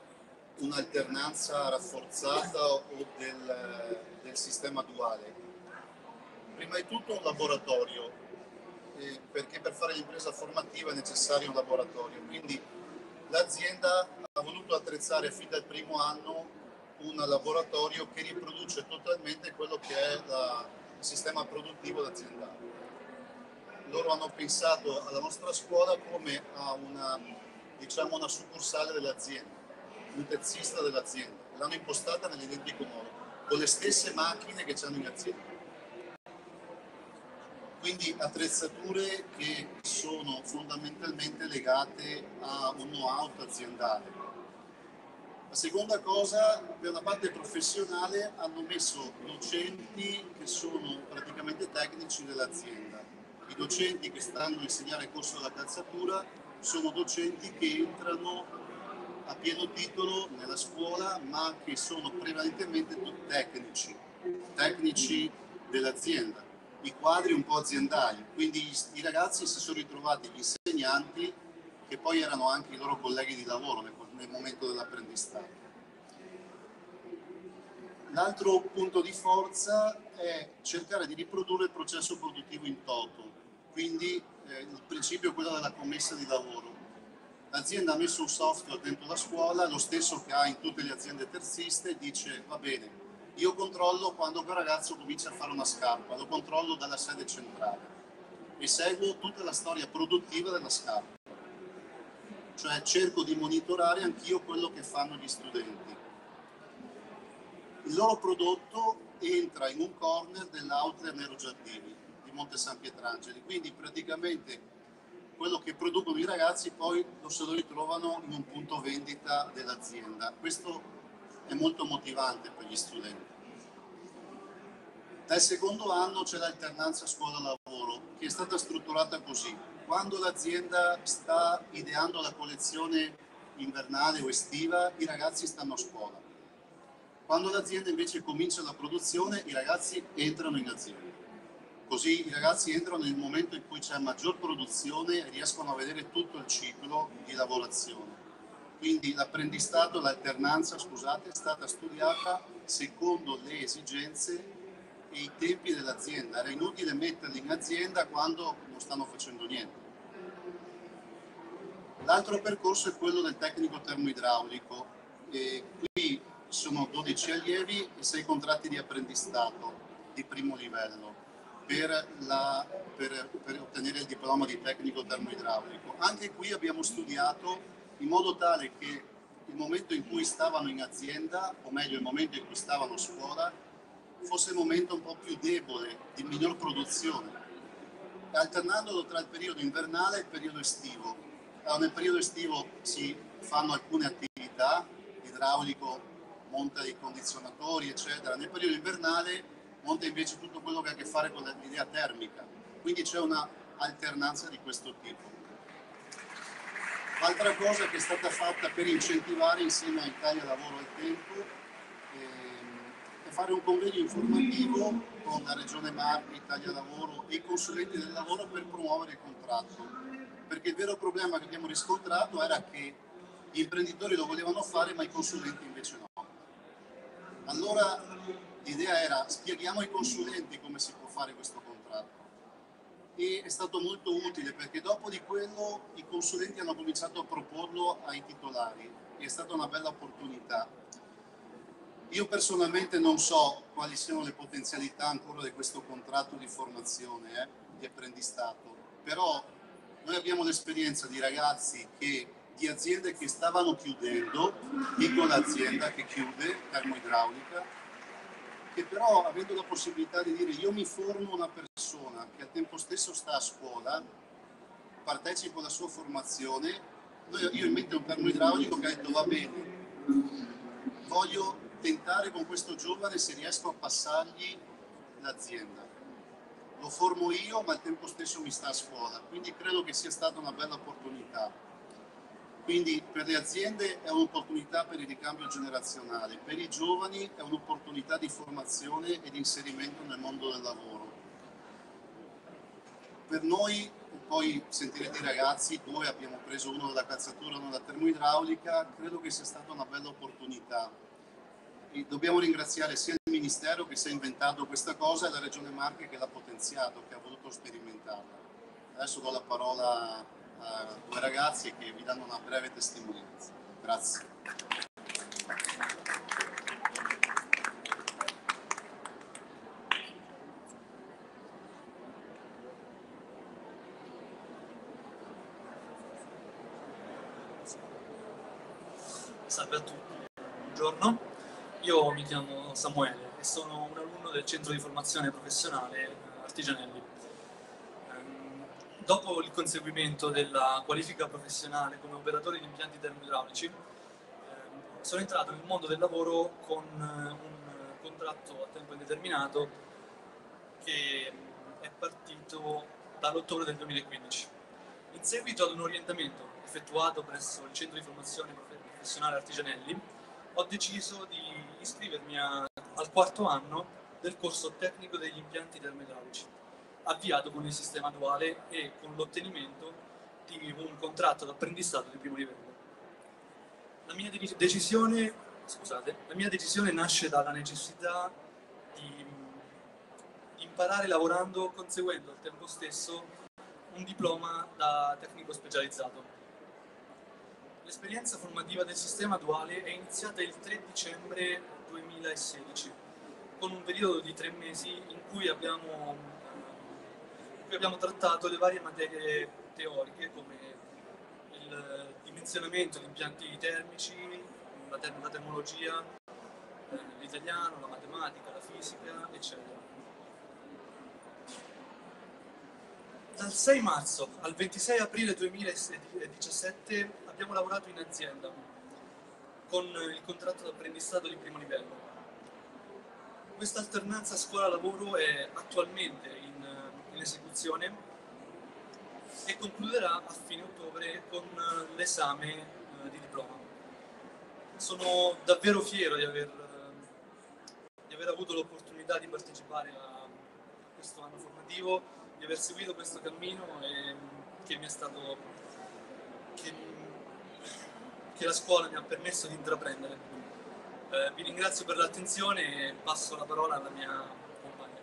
un'alternanza rafforzata o del, del sistema duale? Prima di tutto un laboratorio, eh, perché per fare l'impresa formativa è necessario un laboratorio. Quindi l'azienda ha voluto attrezzare fin dal primo anno un laboratorio che riproduce totalmente quello che è la, il sistema produttivo aziendale. Loro hanno pensato alla nostra scuola come a una, diciamo, una succursale dell'azienda, un terzista dell'azienda. L'hanno impostata nell'identico modo, con le stesse macchine che c'hanno in azienda. Quindi attrezzature che sono fondamentalmente legate a un know-how aziendale. La seconda cosa, per la parte professionale, hanno messo docenti che sono praticamente tecnici dell'azienda. I docenti che stanno a insegnare il corso della calzatura sono docenti che entrano a pieno titolo nella scuola, ma che sono prevalentemente tecnici, tecnici dell'azienda. I quadri un po' aziendali, quindi i ragazzi si sono ritrovati gli insegnanti che poi erano anche i loro colleghi di lavoro nel, nel momento dell'apprendistato. L'altro punto di forza è cercare di riprodurre il processo produttivo in toto, quindi eh, il principio è quello della commessa di lavoro. L'azienda ha messo un software dentro la scuola, lo stesso che ha in tutte le aziende terziste, dice va bene, io controllo quando quel ragazzo comincia a fare una scarpa, lo controllo dalla sede centrale e seguo tutta la storia produttiva della scarpa. Cioè cerco di monitorare anch'io quello che fanno gli studenti. Il loro prodotto entra in un corner dell'outlet Nero Giardini di Monte San Pietrangeli, quindi praticamente quello che producono i ragazzi poi lo se lo ritrovano in un punto vendita dell'azienda. Questo è molto motivante per gli studenti. Dal secondo anno c'è l'alternanza scuola-lavoro, che è stata strutturata così. Quando l'azienda sta ideando la collezione invernale o estiva, i ragazzi stanno a scuola. Quando l'azienda invece comincia la produzione, i ragazzi entrano in azienda. Così i ragazzi entrano nel momento in cui c'è maggior produzione e riescono a vedere tutto il ciclo di lavorazione. Quindi l'apprendistato, l'alternanza, scusate, è stata studiata secondo le esigenze e i tempi dell'azienda. Era inutile metterli in azienda quando non stanno facendo niente. L'altro percorso è quello del tecnico termoidraulico. E qui sono dodici allievi e sei contratti di apprendistato di primo livello per, la, per, per ottenere il diploma di tecnico termoidraulico. Anche qui abbiamo studiato in modo tale che il momento in cui stavano in azienda, o meglio il momento in cui stavano a scuola, fosse il momento un po' più debole, di miglior produzione, alternandolo tra il periodo invernale e il periodo estivo. Allora, nel periodo estivo si fanno alcune attività, idraulico, monta i condizionatori, eccetera. Nel periodo invernale monta invece tutto quello che ha a che fare con l'idea termica. Quindi c'è una alternanza di questo tipo. Altra cosa che è stata fatta per incentivare insieme a Italia Lavoro al Tempo ehm, è fare un convegno informativo con la Regione Marche, Italia Lavoro e i consulenti del lavoro per promuovere il contratto. Perché il vero problema che abbiamo riscontrato era che gli imprenditori lo volevano fare ma i consulenti invece no. Allora l'idea era spieghiamo ai consulenti come si può fare questo contratto. E è stato molto utile perché dopo di quello i consulenti hanno cominciato a proporlo ai titolari e è stata una bella opportunità. Io personalmente non so quali siano le potenzialità ancora di questo contratto di formazione, eh, di apprendistato, però noi abbiamo l'esperienza di ragazzi che, di aziende che stavano chiudendo, dico l'azienda che chiude, termoidraulica, che però avendo la possibilità di dire io mi formo una persona che al tempo stesso sta a scuola, partecipo alla sua formazione, io in mente un termoidraulico che ha detto va bene, voglio tentare con questo giovane se riesco a passargli l'azienda. Lo formo io ma al tempo stesso mi sta a scuola, quindi credo che sia stata una bella opportunità. Quindi per le aziende è un'opportunità per il ricambio generazionale, per i giovani è un'opportunità di formazione e di inserimento nel mondo del lavoro. Per noi, poi sentirete i ragazzi, due abbiamo preso uno dalla calzatura e uno dalla termoidraulica, credo che sia stata una bella opportunità. E dobbiamo ringraziare sia il ministero che si è inventato questa cosa e la Regione Marche che l'ha potenziato, che ha voluto sperimentarla. Adesso do la parola a due ragazzi che vi danno una breve testimonianza. Grazie. Salve a tutti, buongiorno. Io mi chiamo Samuele e sono un alunno del centro di formazione professionale Artigianelli. Ehm, dopo il conseguimento della qualifica professionale come operatore di impianti termoidraulici, ehm, sono entrato nel mondo del lavoro con un contratto a tempo indeterminato che è partito dall'ottobre del duemilaquindici. In seguito ad un orientamento effettuato presso il centro di formazione professionale Artigianelli, ho deciso di iscrivermi a, al quarto anno del corso tecnico degli impianti termoidraulici, avviato con il sistema duale e con l'ottenimento di un contratto d'apprendistato di primo livello. La mia decisione, scusate, la mia decisione nasce dalla necessità di, di imparare lavorando, conseguendo al tempo stesso un diploma da tecnico specializzato. L'esperienza formativa del sistema duale è iniziata il tre dicembre duemilasedici, con un periodo di tre mesi in cui abbiamo, in cui abbiamo trattato le varie materie teoriche come il dimensionamento di impianti termici, la, term- la termologia, eh, l'italiano, la matematica, la fisica, eccetera. Dal sei marzo al ventisei aprile duemiladiciassette abbiamo lavorato in azienda con il contratto d'apprendistato di primo livello. Questa alternanza scuola-lavoro è attualmente in, in esecuzione e concluderà a fine ottobre con l'esame eh, di diploma. Sono davvero fiero di aver, di aver avuto l'opportunità di partecipare a questo anno formativo, di aver seguito questo cammino e che mi è stato che, che la scuola mi ha permesso di intraprendere. Eh, vi ringrazio per l'attenzione e passo la parola alla mia compagna.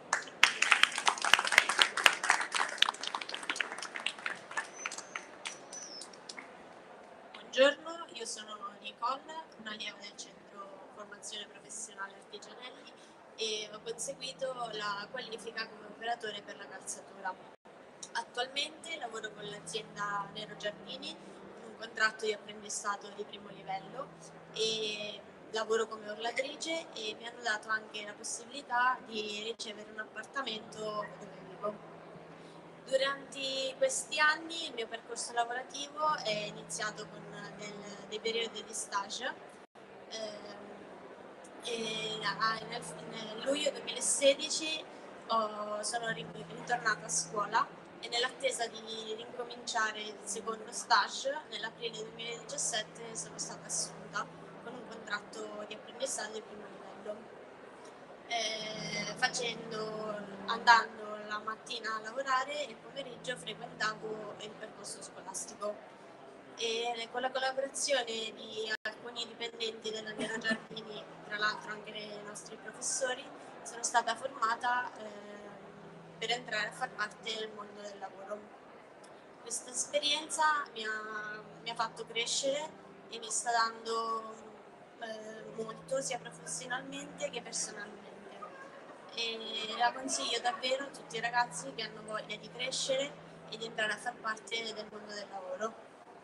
Buongiorno, io sono Nicole, un'allieva del centro formazione professionale Artigianelli e ho conseguito la qualifica come operatore per la calzatura. Attualmente lavoro con l'azienda Nero Giardini con un contratto di apprendistato di primo livello e lavoro come orlatrice e mi hanno dato anche la possibilità di ricevere un appartamento dove vivo. Durante questi anni il mio percorso lavorativo è iniziato con del, dei periodi di stage eh, e nel, nel luglio duemilasedici ho, sono ritornata a scuola e nell'attesa di ricominciare il secondo stage nell'aprile duemiladiciassette sono stata assunta con un contratto di apprendistato di primo livello, eh, facendo, andando la mattina a lavorare e il pomeriggio frequentavo il percorso scolastico. E con la collaborazione di alcuni dipendenti della Nero Giardini, tra l'altro anche dei nostri professori, sono stata formata eh, per entrare a far parte del mondo del lavoro. Questa esperienza mi ha, mi ha fatto crescere e mi sta dando eh, molto sia professionalmente che personalmente. E la consiglio davvero a tutti i ragazzi che hanno voglia di crescere e di entrare a far parte del mondo del lavoro.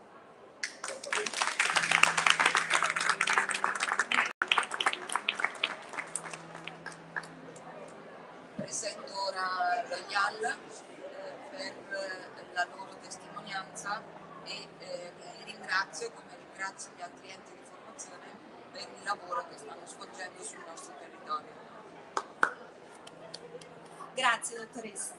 Presento ora Royal eh, per la loro testimonianza e eh, li ringrazio come ringrazio gli altri enti di formazione per il lavoro che stanno svolgendo sul nostro territorio. Grazie dottoressa.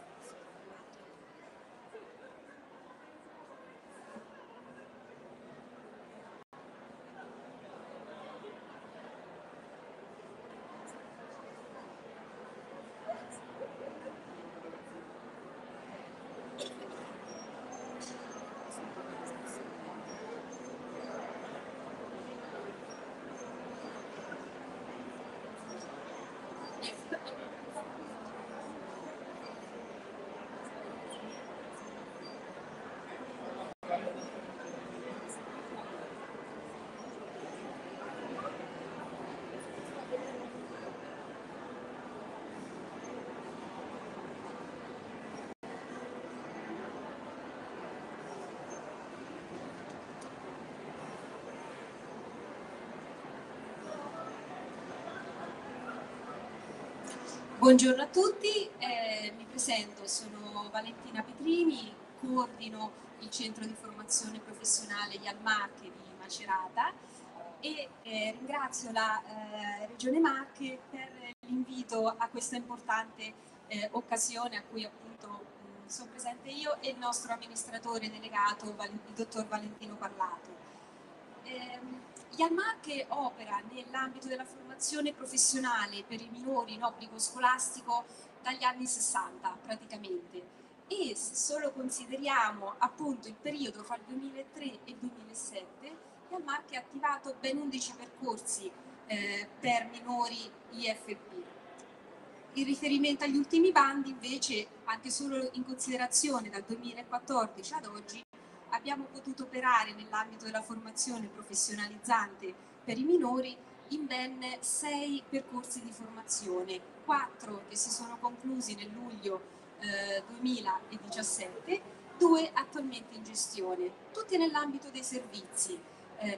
Buongiorno a tutti, eh, mi presento, sono Valentina Petrini, coordino il centro di formazione professionale I A L Marche di Macerata e eh, ringrazio la eh, Regione Marche per l'invito a questa importante eh, occasione a cui appunto mh, sono presente io e il nostro amministratore delegato, il dottor Valentino Parlato. Eh, I A L Marche opera nell'ambito della formazione professionale per i minori in obbligo scolastico dagli anni sessanta praticamente, e se solo consideriamo appunto il periodo fra il duemilatré e il duemilasette, I A L Marche ha attivato ben undici percorsi eh, per minori I F P. In riferimento agli ultimi bandi invece, anche solo in considerazione dal duemilaquattordici ad oggi, abbiamo potuto operare nell'ambito della formazione professionalizzante per i minori in ben sei percorsi di formazione, quattro che si sono conclusi nel luglio eh, duemiladiciassette, due attualmente in gestione, tutti nell'ambito dei servizi. Eh,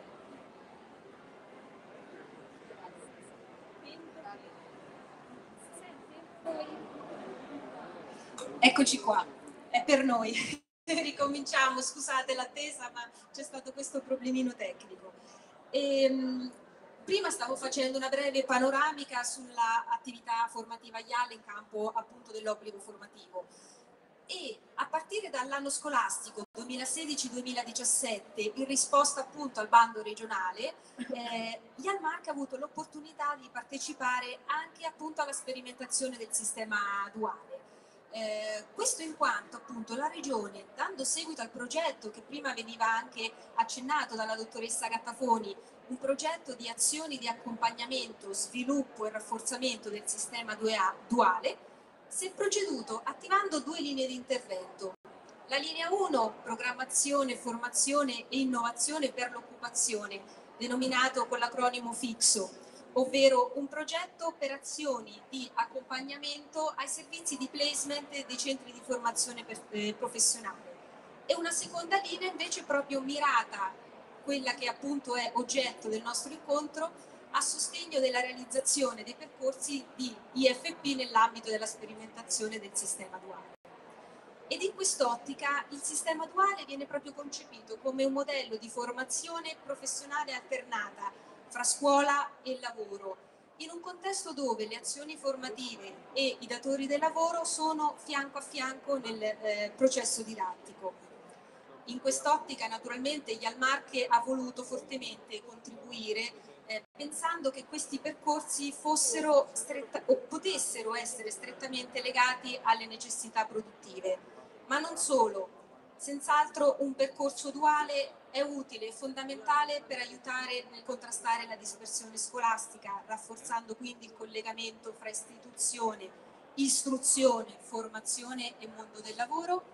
Eccoci qua, è per noi. Ricominciamo, scusate l'attesa, ma c'è stato questo problemino tecnico. E, prima stavo facendo una breve panoramica sull'attività formativa I A L in campo appunto dell'obbligo formativo. E a partire dall'anno scolastico duemilasedici duemiladiciassette, in risposta appunto al bando regionale, eh, I A L Marche ha avuto l'opportunità di partecipare anche appunto alla sperimentazione del sistema duale. Eh, questo in quanto appunto la Regione, dando seguito al progetto che prima veniva anche accennato dalla dottoressa Gattafoni, un progetto di azioni di accompagnamento, sviluppo e rafforzamento del sistema duale, si è proceduto attivando due linee di intervento. La linea uno, programmazione, formazione e innovazione per l'occupazione, denominato con l'acronimo FIXO, ovvero un progetto per azioni di accompagnamento ai servizi di placement dei centri di formazione per, eh, professionale. E una seconda linea invece proprio mirata, quella che appunto è oggetto del nostro incontro, a sostegno della realizzazione dei percorsi di I F P nell'ambito della sperimentazione del sistema duale. Ed in quest'ottica il sistema duale viene proprio concepito come un modello di formazione professionale alternata fra scuola e lavoro, in un contesto dove le azioni formative e i datori del lavoro sono fianco a fianco nel eh, processo didattico. In quest'ottica naturalmente I A L Marche ha voluto fortemente contribuire eh, pensando che questi percorsi fossero stretta, o potessero essere strettamente legati alle necessità produttive, ma non solo. Senz'altro un percorso duale è utile e fondamentale per aiutare nel contrastare la dispersione scolastica, rafforzando quindi il collegamento fra istituzione, istruzione, formazione e mondo del lavoro.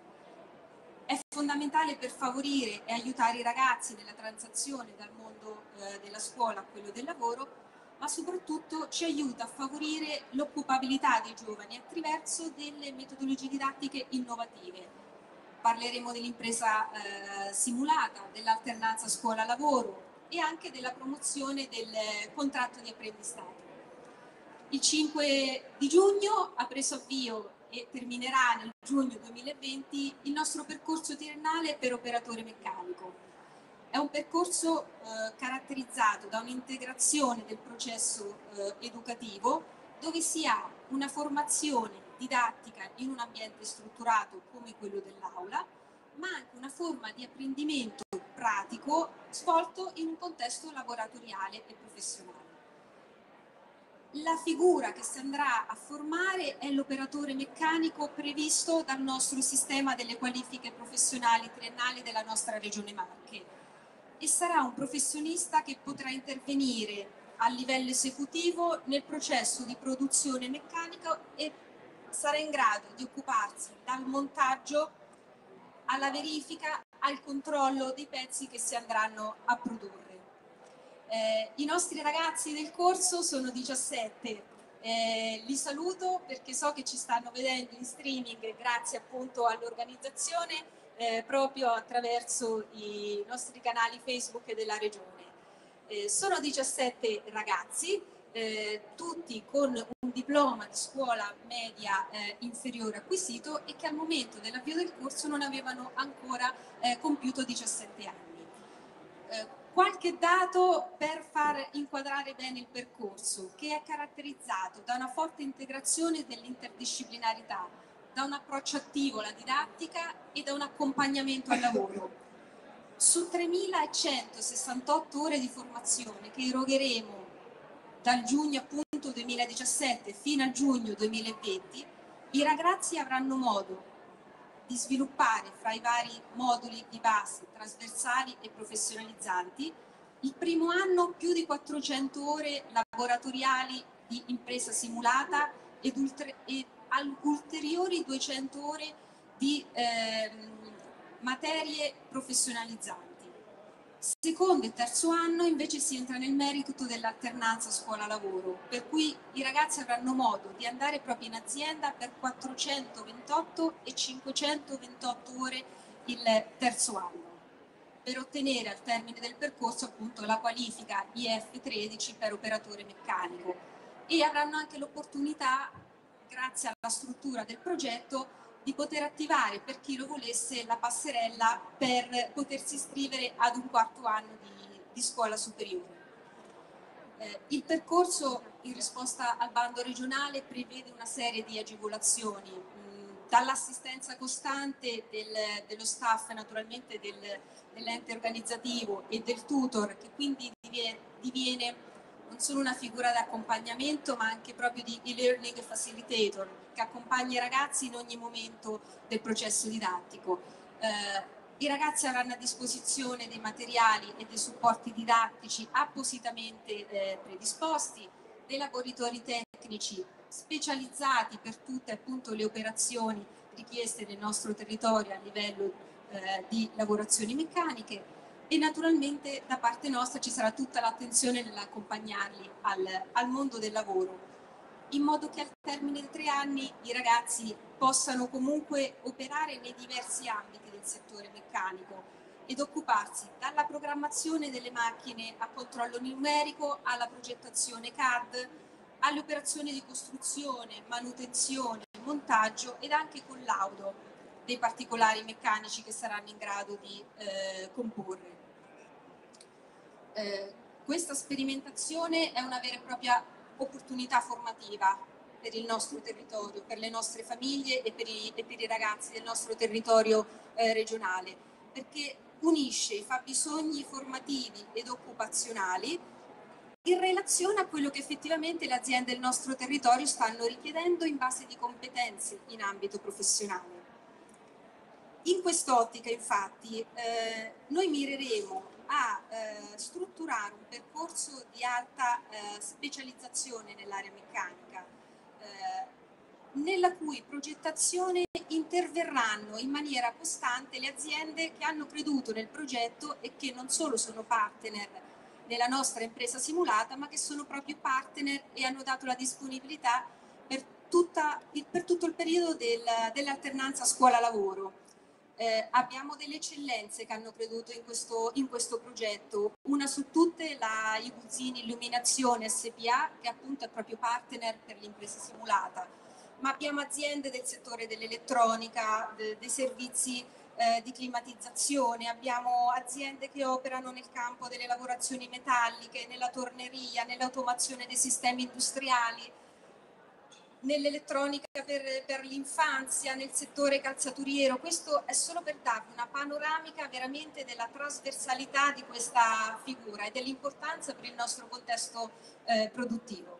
È fondamentale per favorire e aiutare i ragazzi nella transizione dal mondo eh, della scuola a quello del lavoro, ma soprattutto ci aiuta a favorire l'occupabilità dei giovani attraverso delle metodologie didattiche innovative. Parleremo dell'impresa eh, simulata, dell'alternanza scuola-lavoro e anche della promozione del contratto di apprendistato. Il cinque di giugno ha preso avvio e terminerà nel giugno duemilaventi il nostro percorso triennale per operatore meccanico. È un percorso eh, caratterizzato da un'integrazione del processo eh, educativo, dove si ha una formazione didattica in un ambiente strutturato come quello dell'aula, ma anche una forma di apprendimento pratico svolto in un contesto laboratoriale e professionale. La figura che si andrà a formare è l'operatore meccanico previsto dal nostro sistema delle qualifiche professionali triennali della nostra Regione Marche, e sarà un professionista che potrà intervenire a livello esecutivo nel processo di produzione meccanica e sarà in grado di occuparsi dal montaggio alla verifica al controllo dei pezzi che si andranno a produrre. Eh, I nostri ragazzi del corso sono diciassette, eh, li saluto perché so che ci stanno vedendo in streaming grazie appunto all'organizzazione eh, proprio attraverso i nostri canali Facebook della Regione. Eh, sono diciassette ragazzi eh, tutti con un diploma di scuola media eh, inferiore acquisito e che al momento dell'avvio del corso non avevano ancora eh, compiuto diciassette anni. Eh, qualche dato per far inquadrare bene il percorso, che è caratterizzato da una forte integrazione dell'interdisciplinarità, da un approccio attivo alla didattica e da un accompagnamento al lavoro. Su tremilacentosessantotto ore di formazione che erogheremo dal giugno appunto duemiladiciassette fino a giugno duemilaventi, i ragazzi avranno modo di sviluppare fra i vari moduli di base, trasversali e professionalizzanti, il primo anno più di quattrocento ore laboratoriali di impresa simulata ed, ulter- ed ulteriori duecento ore di eh, materie professionalizzanti. Secondo e terzo anno invece si entra nel merito dell'alternanza scuola-lavoro, per cui i ragazzi avranno modo di andare proprio in azienda per quattrocentoventotto e cinquecentoventotto ore il terzo anno, per ottenere al termine del percorso appunto la qualifica I F tredici per operatore meccanico, e avranno anche l'opportunità, grazie alla struttura del progetto, di poter attivare, per chi lo volesse, la passerella per potersi iscrivere ad un quarto anno di, di scuola superiore. Eh, il percorso, in risposta al bando regionale, prevede una serie di agevolazioni, mh, dall'assistenza costante del, dello staff, naturalmente del, dell'ente organizzativo e del tutor, che quindi diviene, diviene non solo una figura d'accompagnamento, ma anche proprio di e-learning facilitator, che accompagna i ragazzi in ogni momento del processo didattico. Eh, I ragazzi avranno a disposizione dei materiali e dei supporti didattici appositamente eh, predisposti, dei laboratori tecnici specializzati per tutte appunto le operazioni richieste nel nostro territorio a livello eh, di lavorazioni meccaniche, e naturalmente da parte nostra ci sarà tutta l'attenzione nell'accompagnarli al, al mondo del lavoro, in modo che al termine dei tre anni i ragazzi possano comunque operare nei diversi ambiti del settore meccanico ed occuparsi dalla programmazione delle macchine a controllo numerico alla progettazione C A D, alle operazioni di costruzione, manutenzione, montaggio ed anche collaudo dei particolari meccanici che saranno in grado di eh, comporre. Eh, questa sperimentazione è una vera e propria opportunità formativa per il nostro territorio, per le nostre famiglie e per i, e per i ragazzi del nostro territorio eh, regionale, perché unisce i fabbisogni formativi ed occupazionali in relazione a quello che effettivamente le aziende del nostro territorio stanno richiedendo in base di competenze in ambito professionale. In quest'ottica, infatti, eh, noi mireremo a eh, strutturare un percorso di alta eh, specializzazione nell'area meccanica, eh, nella cui progettazione interverranno in maniera costante le aziende che hanno creduto nel progetto e che non solo sono partner nella nostra impresa simulata, ma che sono proprio partner e hanno dato la disponibilità per, tutta, per tutto il periodo del, dell'alternanza scuola-lavoro. Eh, abbiamo delle eccellenze che hanno creduto in questo, in questo progetto, una su tutte la Iguzzini Illuminazione S P A, che appunto è proprio partner per l'impresa simulata, ma abbiamo aziende del settore dell'elettronica, de, dei servizi eh, di climatizzazione, abbiamo aziende che operano nel campo delle lavorazioni metalliche, nella torneria, nell'automazione dei sistemi industriali, nell'elettronica per, per l'infanzia, nel settore calzaturiero. Questo è solo per darvi una panoramica veramente della trasversalità di questa figura e dell'importanza per il nostro contesto eh, produttivo.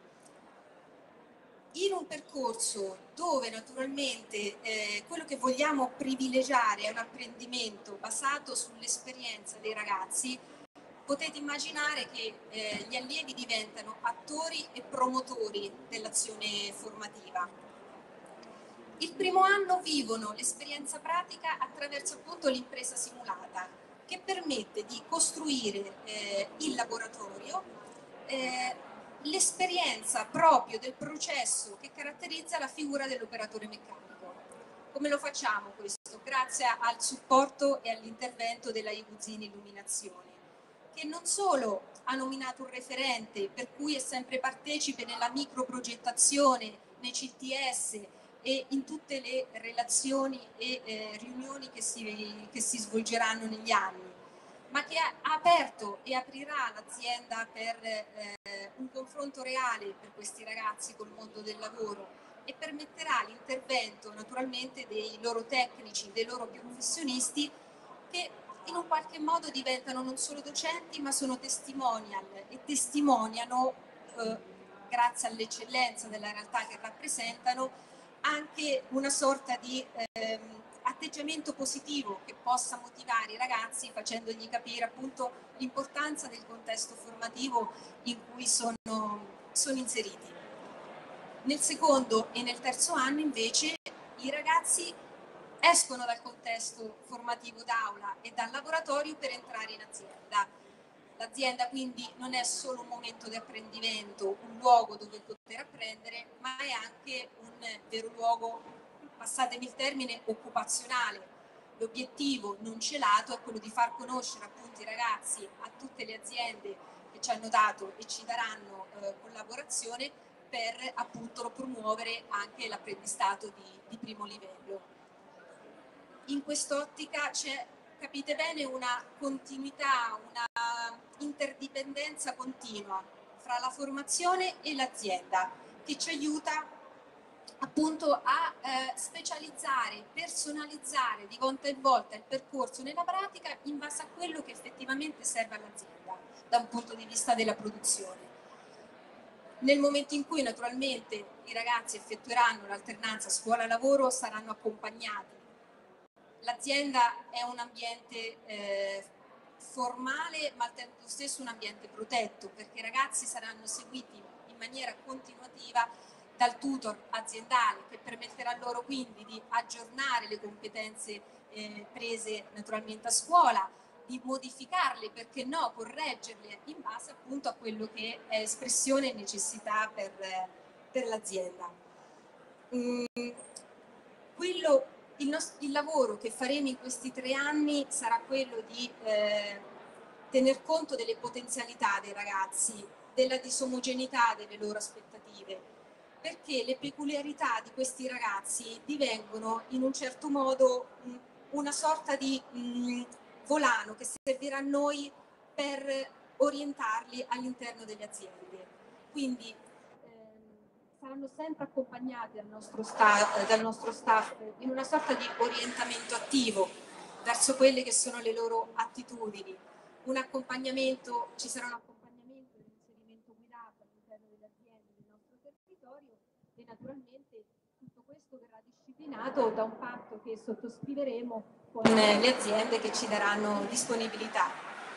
In un percorso dove naturalmente eh, quello che vogliamo privilegiare è un apprendimento basato sull'esperienza dei ragazzi, potete immaginare che eh, gli allievi diventano attori e promotori dell'azione formativa. Il primo anno vivono l'esperienza pratica attraverso appunto l'impresa simulata, che permette di costruire eh, il laboratorio, eh, l'esperienza proprio del processo che caratterizza la figura dell'operatore meccanico. Come lo facciamo questo? Grazie al supporto e all'intervento della Iguzzini Illuminazione, che non solo ha nominato un referente, per cui è sempre partecipe nella microprogettazione, nei C T S e in tutte le relazioni e eh, riunioni che si, che si svolgeranno negli anni, ma che ha aperto e aprirà l'azienda per eh, un confronto reale per questi ragazzi col mondo del lavoro e permetterà l'intervento naturalmente dei loro tecnici, dei loro professionisti che in un qualche modo diventano non solo docenti ma sono testimonial e testimoniano, eh, grazie all'eccellenza della realtà che rappresentano, anche una sorta di ehm, atteggiamento positivo che possa motivare i ragazzi facendogli capire appunto l'importanza del contesto formativo in cui sono, sono inseriti. Nel secondo e nel terzo anno invece i ragazzi escono dal contesto formativo d'aula e dal laboratorio per entrare in azienda. L'azienda quindi non è solo un momento di apprendimento, un luogo dove poter apprendere, ma è anche un vero luogo, passatemi il termine, occupazionale. L'obiettivo non celato è quello di far conoscere appunto i ragazzi a tutte le aziende che ci hanno dato e ci daranno eh, collaborazione per appunto promuovere anche l'apprendistato di, di primo livello. In quest'ottica c'è, capite bene, una continuità, una interdipendenza continua fra la formazione e l'azienda che ci aiuta appunto a eh, specializzare, personalizzare di volta in volta il percorso nella pratica in base a quello che effettivamente serve all'azienda da un punto di vista della produzione. Nel momento in cui naturalmente i ragazzi effettueranno l'alternanza scuola-lavoro saranno accompagnati. L'azienda è un ambiente eh, formale ma al tempo stesso un ambiente protetto perché i ragazzi saranno seguiti in maniera continuativa dal tutor aziendale che permetterà loro quindi di aggiornare le competenze eh, prese naturalmente a scuola, di modificarle, perché no, correggerle in base appunto a quello che è espressione e necessità per, per l'azienda. Mm, quello, il, nostro, il lavoro che faremo in questi tre anni sarà quello di eh, tener conto delle potenzialità dei ragazzi, della disomogeneità delle loro aspettative, perché le peculiarità di questi ragazzi divengono in un certo modo mh, una sorta di mh, volano che servirà a noi per orientarli all'interno delle aziende. Quindi ehm, saranno sempre accompagnati dal nostro, staff, dal nostro staff in una sorta di orientamento attivo verso quelle che sono le loro attitudini. Un accompagnamento, ci sarà un accompagnamento e un inserimento guidato all'interno delle aziende del nostro territorio e naturalmente tutto questo verrà disciplinato da un patto che sottoscriveremo con le aziende che ci daranno disponibilità.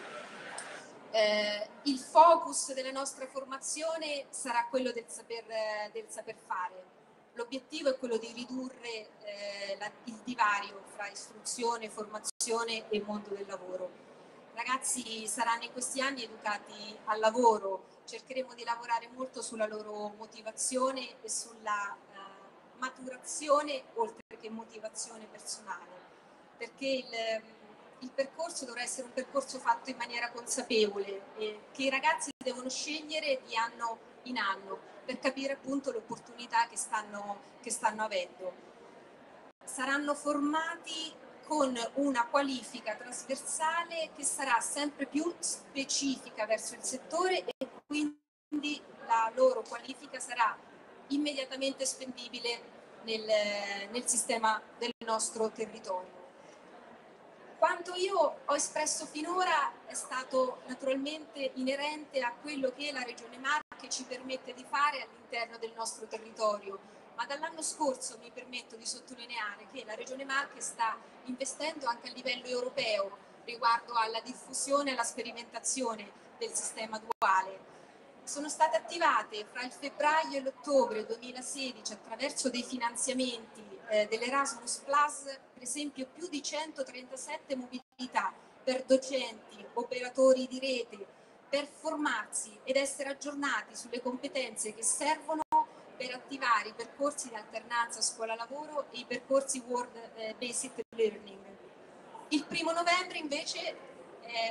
Eh, il focus della nostra formazione sarà quello del saper, del saper fare. L'obiettivo è quello di ridurre eh, la, il divario fra istruzione, formazione e mondo del lavoro. I ragazzi saranno in questi anni educati al lavoro, cercheremo di lavorare molto sulla loro motivazione e sulla eh, maturazione oltre che motivazione personale, perché il, il percorso dovrà essere un percorso fatto in maniera consapevole e che i ragazzi devono scegliere di anno in anno per capire appunto l'opportunità che stanno, che stanno avendo. Saranno formati con una qualifica trasversale che sarà sempre più specifica verso il settore e quindi la loro qualifica sarà immediatamente spendibile nel, nel sistema del nostro territorio. Quanto io ho espresso finora è stato naturalmente inerente a quello che la Regione Marche ci permette di fare all'interno del nostro territorio, ma dall'anno scorso mi permetto di sottolineare che la Regione Marche sta investendo anche a livello europeo riguardo alla diffusione e alla sperimentazione del sistema duale. Sono state attivate fra il febbraio e l'ottobre duemilasedici attraverso dei finanziamenti eh, dell'Erasmus Plus, per esempio più di centotrentasette mobilità per docenti, operatori di rete, per formarsi ed essere aggiornati sulle competenze che servono per attivare i percorsi di alternanza scuola-lavoro e i percorsi World eh, Basic Learning. Il primo novembre invece è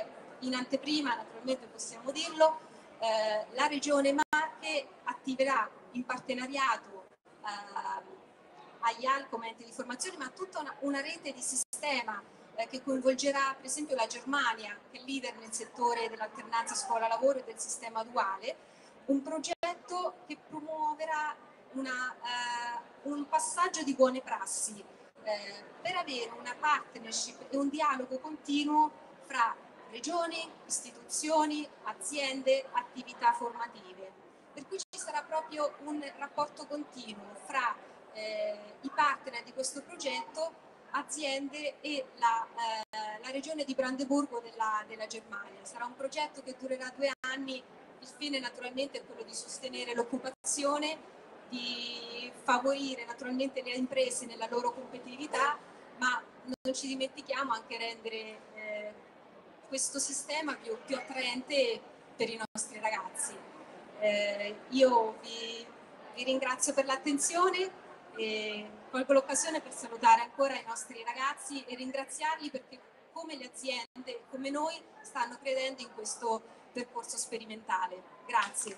in anteprima, naturalmente possiamo dirlo, eh, la Regione Marche attiverà in partenariato eh, agli A L come ente di formazione, ma tutta una, una rete di sistema eh, che coinvolgerà per esempio la Germania, che è leader nel settore dell'alternanza scuola-lavoro e del sistema duale, un progetto che promuoverà una, uh, un passaggio di buone prassi eh, per avere una partnership e un dialogo continuo fra regioni, istituzioni, aziende, attività formative. Per cui ci sarà proprio un rapporto continuo fra eh, i partner di questo progetto, aziende e la, eh, la regione di Brandeburgo della, della Germania. Sarà un progetto che durerà due anni, il fine naturalmente è quello di sostenere l'occupazione, di favorire naturalmente le imprese nella loro competitività, ma non ci dimentichiamo anche rendere eh, questo sistema più, più attraente per i nostri ragazzi. Eh, io vi, vi ringrazio per l'attenzione e colgo l'occasione per salutare ancora i nostri ragazzi e ringraziarli perché come le aziende, come noi, stanno credendo in questo percorso sperimentale. Grazie.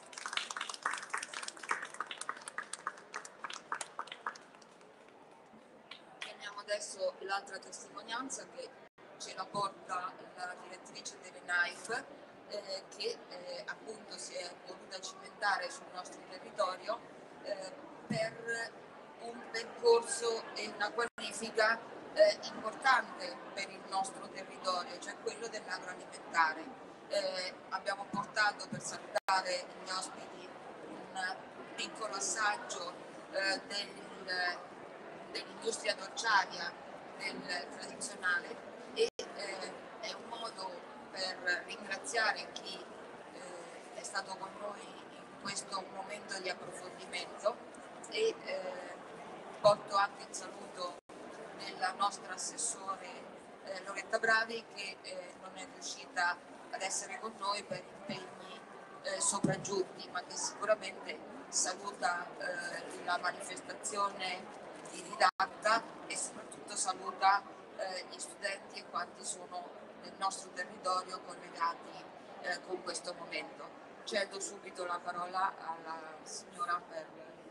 Prendiamo adesso l'altra testimonianza che ce la porta la direttrice delle N A I P eh, che eh, appunto si è voluta cimentare sul nostro territorio eh, per un percorso e una qualifica eh, importante per il nostro territorio, cioè quello dell'agroalimentare. Eh, abbiamo portato per salutare gli ospiti un piccolo assaggio eh, del, dell'industria dolciaria del tradizionale e eh, è un modo per ringraziare chi eh, è stato con noi in questo momento di approfondimento e eh, porto anche il saluto della nostra assessore eh, Loretta Bravi che eh, non è riuscita ad essere con noi per impegni eh, sopraggiunti, ma che sicuramente saluta eh, la manifestazione di Didatta e soprattutto saluta eh, gli studenti e quanti sono nel nostro territorio collegati eh, con questo momento. Cedo subito la parola alla signora per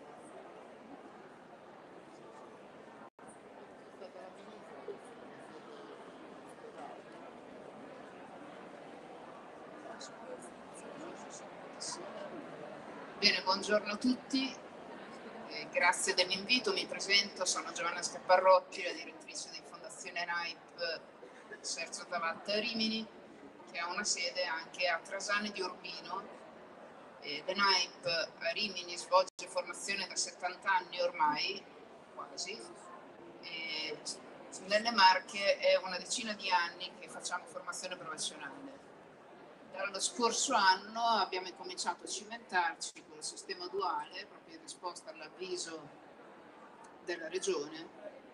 Bene, buongiorno a tutti, eh, grazie dell'invito, mi presento, sono Giovanna Scapparrotti, la direttrice di Fondazione N A I P Sergio Tavatta Rimini, che ha una sede anche a Trasane di Urbino. Eh, L'N A I P a Rimini svolge formazione da settanta anni ormai, quasi, e nelle Marche è una decina di anni che facciamo formazione professionale. Dallo scorso anno abbiamo cominciato a cimentarci con il sistema duale, proprio in risposta all'avviso della Regione,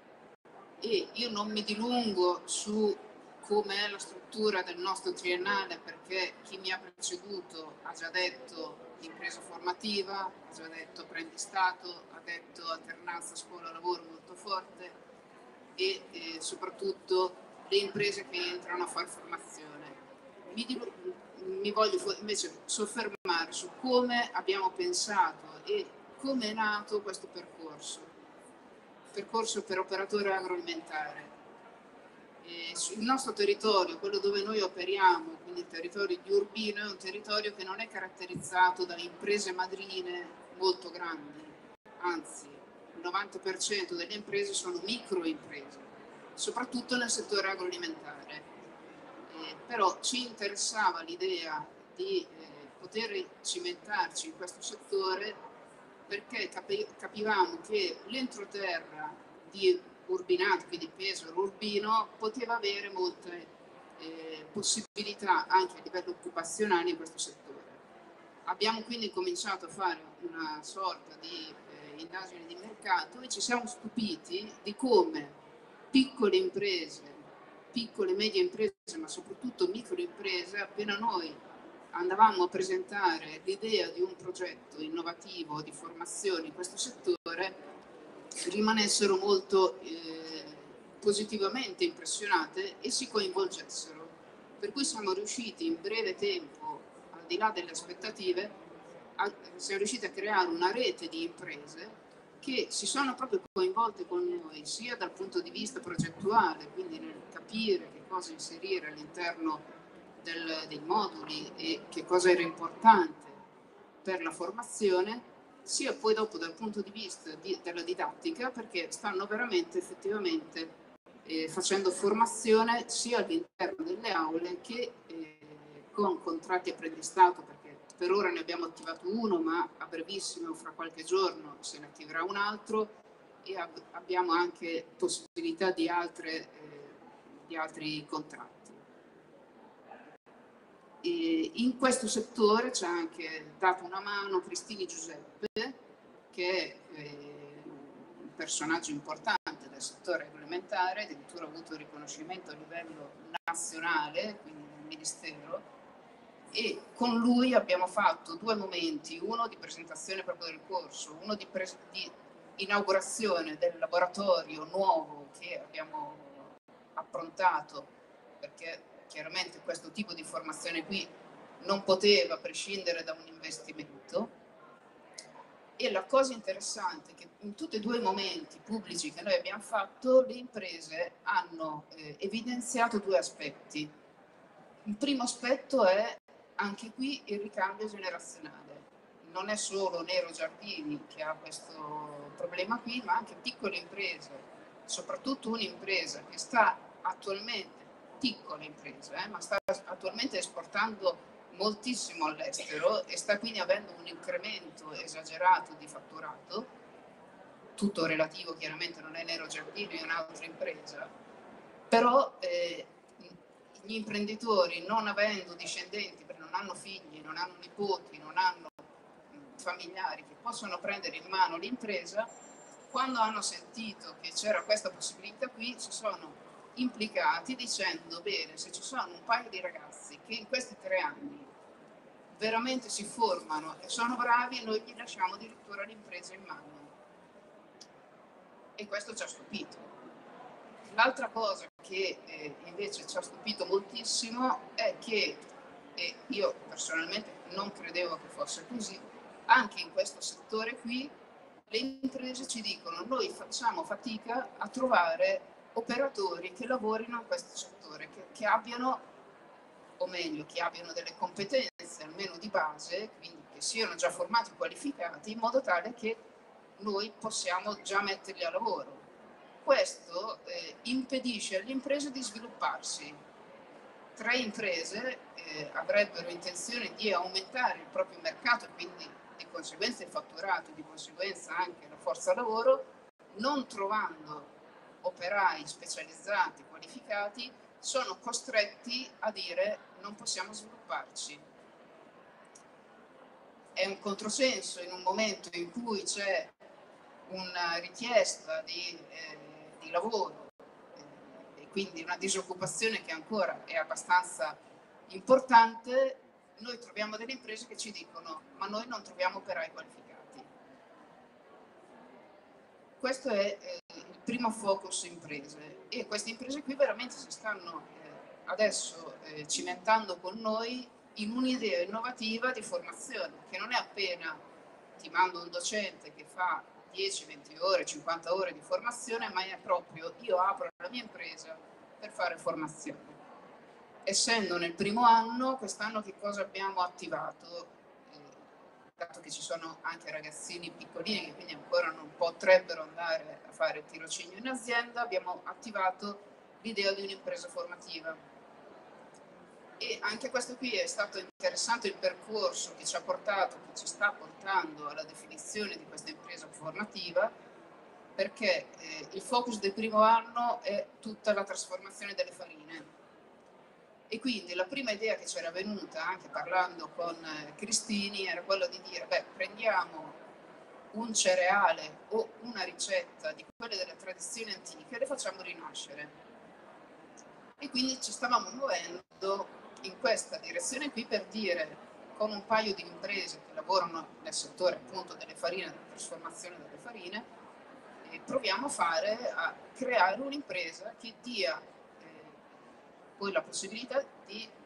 e io non mi dilungo su com'è la struttura del nostro triennale perché chi mi ha preceduto ha già detto impresa formativa, ha già detto apprendistato, ha detto alternanza scuola-lavoro molto forte e eh, soprattutto le imprese che entrano a fare formazione. Mi dilungo Mi voglio invece soffermare su come abbiamo pensato e come è nato questo percorso, percorso per operatore agroalimentare. E il nostro territorio, quello dove noi operiamo, quindi il territorio di Urbino, è un territorio che non è caratterizzato da imprese madrine molto grandi, anzi il novanta per cento delle imprese sono microimprese, soprattutto nel settore agroalimentare. Eh, però ci interessava l'idea di eh, poter cimentarci in questo settore perché capi- capivamo che l'entroterra di Urbinato, quindi Pesaro, Urbino, poteva avere molte eh, possibilità anche a livello occupazionale in questo settore. Abbiamo quindi cominciato a fare una sorta di eh, indagine di mercato e ci siamo stupiti di come piccole imprese, piccole e medie imprese, ma soprattutto microimprese, appena noi andavamo a presentare l'idea di un progetto innovativo di formazione in questo settore, rimanessero molto eh, positivamente impressionate e si coinvolgessero. per cui siamo riusciti in breve tempo, al di là delle aspettative, a, siamo riusciti a creare una rete di imprese che si sono proprio coinvolte con noi, sia dal punto di vista progettuale, quindi nel capire che cosa inserire all'interno del, dei moduli e che cosa era importante per la formazione, sia poi dopo dal punto di vista di, della didattica, perché stanno veramente effettivamente eh, facendo formazione sia all'interno delle aule che eh, con contratti apprendistato, perché per ora ne abbiamo attivato uno, ma a brevissimo, fra qualche giorno, se ne attiverà un altro, e ab- abbiamo anche possibilità di, altre, eh, di altri contratti. E in questo settore ci ha anche dato una mano Cristini Giuseppe, che è eh, un personaggio importante del settore agroalimentare, addirittura ha avuto riconoscimento a livello nazionale, quindi nel Ministero, e con lui abbiamo fatto due momenti, uno di presentazione proprio del corso, uno di, pres- di inaugurazione del laboratorio nuovo che abbiamo approntato, perché chiaramente questo tipo di formazione qui non poteva prescindere da un investimento. E la cosa interessante è che in tutti e due i momenti pubblici che noi abbiamo fatto, le imprese hanno eh, evidenziato due aspetti. Il primo aspetto è anche qui il ricambio generazionale. Non è solo Nero Giardini che ha questo problema qui, ma anche piccole imprese, soprattutto un'impresa che sta attualmente, piccola impresa, eh, ma sta attualmente esportando moltissimo all'estero e sta quindi avendo un incremento esagerato di fatturato, tutto relativo, chiaramente non è Nero Giardini, è un'altra impresa, però eh, gli imprenditori, non avendo discendenti, perché non hanno figli, non hanno nipoti, non hanno familiari che possono prendere in mano l'impresa, quando hanno sentito che c'era questa possibilità qui, si sono implicati dicendo: bene, se ci sono un paio di ragazzi che in questi tre anni veramente si formano e sono bravi, noi gli lasciamo addirittura l'impresa in mano. E questo ci ha stupito. L'altra cosa che eh, invece ci ha stupito moltissimo è che, e io personalmente non credevo che fosse così, anche in questo settore qui le imprese ci dicono: noi facciamo fatica a trovare operatori che lavorino in questo settore, che, che abbiano, o meglio, che abbiano delle competenze almeno di base, quindi che siano già formati e qualificati, in modo tale che noi possiamo già metterli a lavoro. Questo eh, impedisce alle imprese di svilupparsi. Tre imprese eh, avrebbero intenzione di aumentare il proprio mercato e quindi di conseguenza il fatturato, di conseguenza anche la forza lavoro, non trovando operai specializzati, qualificati, sono costretti a dire: non possiamo svilupparci. È un controsenso in un momento in cui c'è una richiesta di, eh, di lavoro eh, e quindi una disoccupazione che ancora è abbastanza importante. Noi troviamo delle imprese che ci dicono: ma noi non troviamo operai qualificati. Questo è eh, il primo focus imprese, e queste imprese qui veramente si stanno eh, adesso eh, cimentando con noi in un'idea innovativa di formazione, che non è appena ti mando un docente che fa dieci, venti ore, cinquanta ore di formazione, ma è proprio: io apro la mia impresa per fare formazione. Essendo nel primo anno, quest'anno che cosa abbiamo attivato? Dato che ci sono anche ragazzini piccolini che quindi ancora non potrebbero andare a fare il tirocinio in azienda, abbiamo attivato l'idea di un'impresa formativa. E anche questo qui è stato interessante, il percorso che ci ha portato, che ci sta portando alla definizione di questa impresa formativa, perché eh, il focus del primo anno è tutta la trasformazione delle farine. E quindi la prima idea che c'era venuta, anche parlando con eh, Cristini, era quella di dire: beh, prendiamo un cereale o una ricetta di quelle delle tradizioni antiche e le facciamo rinascere. E quindi ci stavamo muovendo in questa direzione qui, per dire, con un paio di imprese che lavorano nel settore appunto delle farine, della trasformazione delle farine, e proviamo a fare, a creare un'impresa che dia poi la possibilità di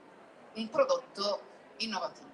un prodotto innovativo.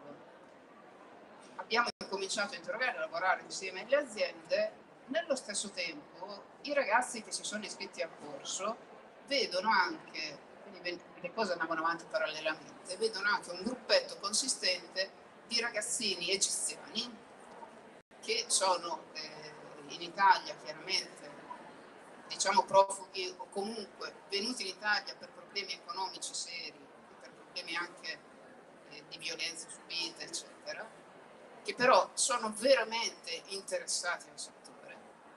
Abbiamo cominciato a interrogare e a lavorare insieme alle aziende. Nello stesso tempo i ragazzi che si sono iscritti al corso vedono anche, quindi le cose andavano avanti parallelamente, vedono anche un gruppetto consistente di ragazzini egiziani che sono eh, in Italia chiaramente, diciamo profughi o comunque venuti in Italia per problemi economici seri, per problemi anche eh, di violenze subite, eccetera, che però sono veramente interessati al settore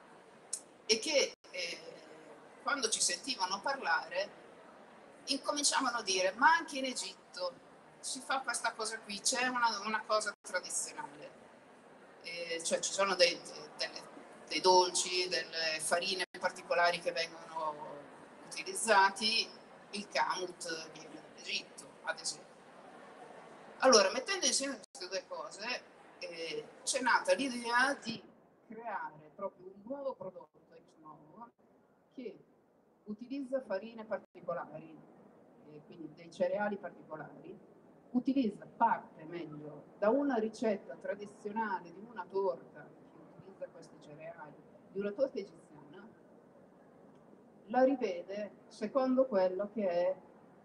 e che eh, quando ci sentivano parlare incominciavano a dire: ma anche in Egitto si fa questa cosa qui, c'è una, una cosa tradizionale, eh, cioè ci sono dei, delle, dei dolci, delle farine particolari che vengono utilizzati, il kamut viene dall'Egitto, ad esempio. Allora, mettendo insieme queste due cose, eh, c'è nata l'idea di creare proprio un nuovo prodotto, nuovo, che utilizza farine particolari, eh, quindi dei cereali particolari, utilizza parte meglio da una ricetta tradizionale di una torta che utilizza questi cereali, di una torta egiziana, la rivede secondo quello che è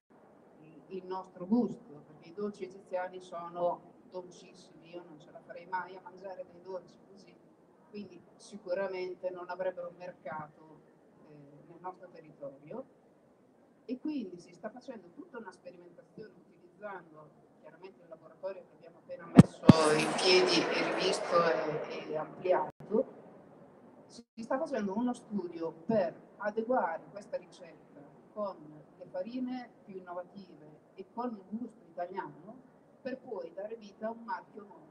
il nostro gusto, perché i dolci egiziani sono dolcissimi, io non ce la farei mai a mangiare dei dolci così, quindi sicuramente non avrebbero mercato eh, nel nostro territorio, e quindi si sta facendo tutta una sperimentazione utilizzando chiaramente il laboratorio che abbiamo appena messo in piedi e rivisto e, e ampliato. Si sta facendo uno studio per adeguare questa ricetta con le farine più innovative e con il gusto italiano, per poi dare vita a un marchio nuovo.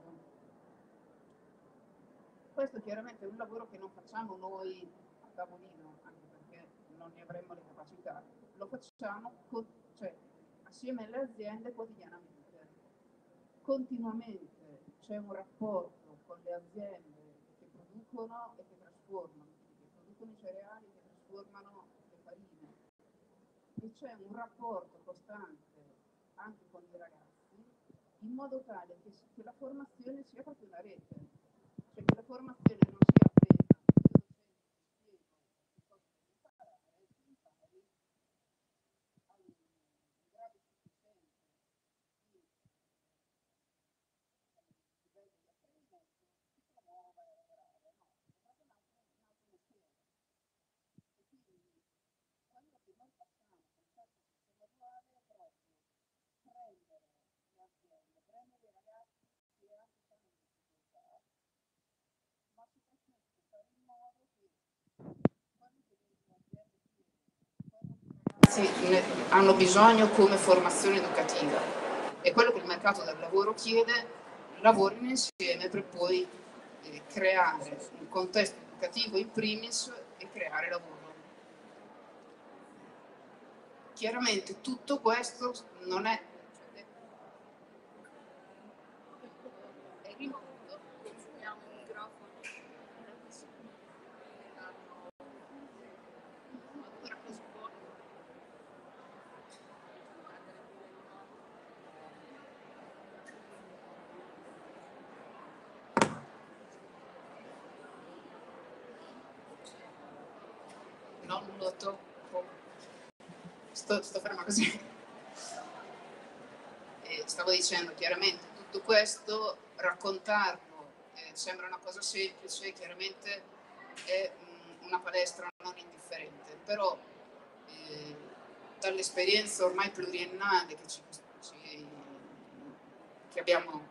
Questo chiaramente è un lavoro che non facciamo noi a tavolino, anche perché non ne avremmo le capacità, lo facciamo con, cioè, assieme alle aziende quotidianamente. Continuamente c'è un rapporto con le aziende che producono e che trasformano, che producono i cereali e che trasformano le farine, e c'è un rapporto costante anche con i ragazzi, in modo tale che, che la formazione sia proprio una rete, cioè che la formazione non sia appena io docente ti spiego che cosa devi imparare, tu impari a un grado sufficiente di livello di apprendimento, ti promuova a lavorare, no, è proprio un altro, un altro mestiere. E quindi quello che noi facciamo con questo sistema duale è proprio prendere le aziende, prendere i ragazzi che anche stanno in difficoltà, ma soprattutto fare in modo che quello che le aziende chiedono, quello che i ragazzi hanno bisogno come formazione educativa e quello che il mercato del lavoro chiede, lavorino insieme per poi eh, creare un contesto educativo in primis e creare lavoro. Chiaramente tutto questo non è, è rimoto, consumiamo il microfono. Ancora così poco. Non lo tocco. Sto, sto ferma così. E stavo dicendo, chiaramente tutto questo, raccontarlo eh, sembra una cosa semplice, chiaramente è mh, una palestra non indifferente, però eh, dall'esperienza ormai pluriennale che, ci, ci, che, abbiamo,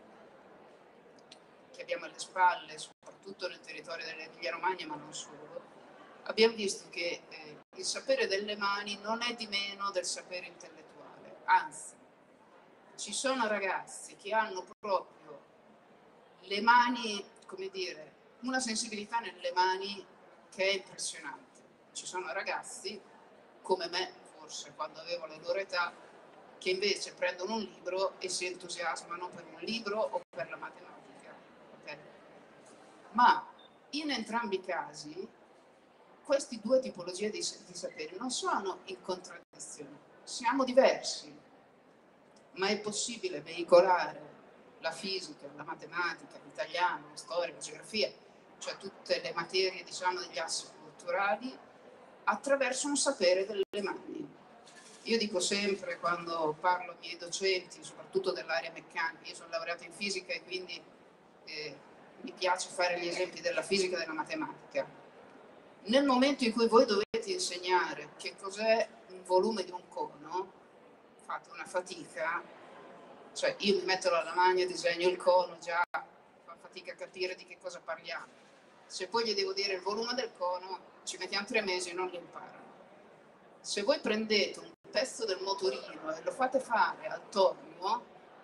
che abbiamo alle spalle, soprattutto nel territorio dell'Emilia Romagna, ma non solo, abbiamo visto che eh, il sapere delle mani non è di meno del sapere intellettuale, anzi, ci sono ragazzi che hanno proprio le mani, come dire, una sensibilità nelle mani che è impressionante. Ci sono ragazzi, come me, forse, quando avevo la loro età, che invece prendono un libro e si entusiasmano per un libro o per la matematica. Okay? Ma in entrambi i casi, queste due tipologie di, di saperi non sono in contraddizione, siamo diversi, ma è possibile veicolare la fisica, la matematica, l'italiano, la storia, la geografia, cioè tutte le materie, diciamo, degli assi culturali, attraverso un sapere delle mani. Io dico sempre, quando parlo ai miei docenti, soprattutto dell'area meccanica, io sono laureata in fisica e quindi eh, mi piace fare gli esempi della fisica e della matematica. Nel momento in cui voi dovete insegnare che cos'è un volume di un cono, fate una fatica, cioè io mi metto la lavagna, disegno il cono, già fa fatica a capire di che cosa parliamo. Se poi gli devo dire il volume del cono, ci mettiamo tre mesi e non li imparano. Se voi prendete un pezzo del motorino e lo fate fare al tornio,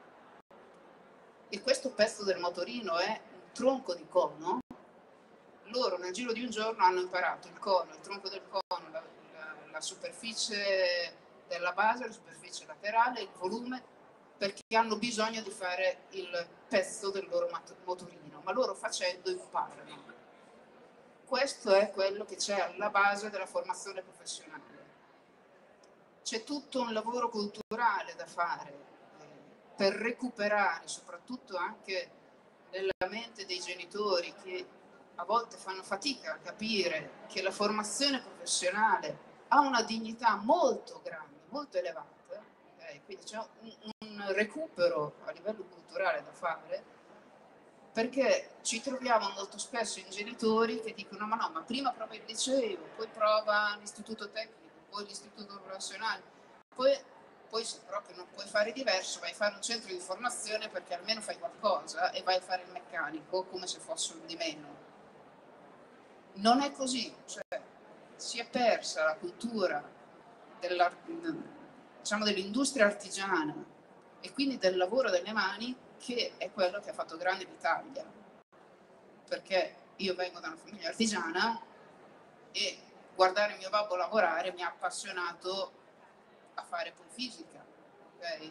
e questo pezzo del motorino è un tronco di cono, loro nel giro di un giorno hanno imparato il cono, il tronco del cono, la, la, la superficie della base, la superficie laterale, il volume, perché hanno bisogno di fare il pezzo del loro motorino, ma loro facendo imparano. Questo è quello che c'è alla base della formazione professionale. C'è tutto un lavoro culturale da fare eh, per recuperare, soprattutto anche nella mente dei genitori che a volte fanno fatica a capire che la formazione professionale ha una dignità molto grande, molto elevata, okay? Quindi c'è un, un recupero a livello culturale da fare, perché ci troviamo molto spesso in genitori che dicono ma no, ma prima prova il liceo, poi prova l'istituto tecnico, poi l'istituto professionale, poi, poi se proprio non puoi fare diverso vai a fare un centro di formazione perché almeno fai qualcosa e vai a fare il meccanico come se fosse un di meno. Non è così, cioè si è persa la cultura della, diciamo, dell'industria artigiana e quindi del lavoro delle mani, che è quello che ha fatto grande l'Italia, perché io vengo da una famiglia artigiana e guardare mio babbo lavorare mi ha appassionato a fare poi fisica, ok?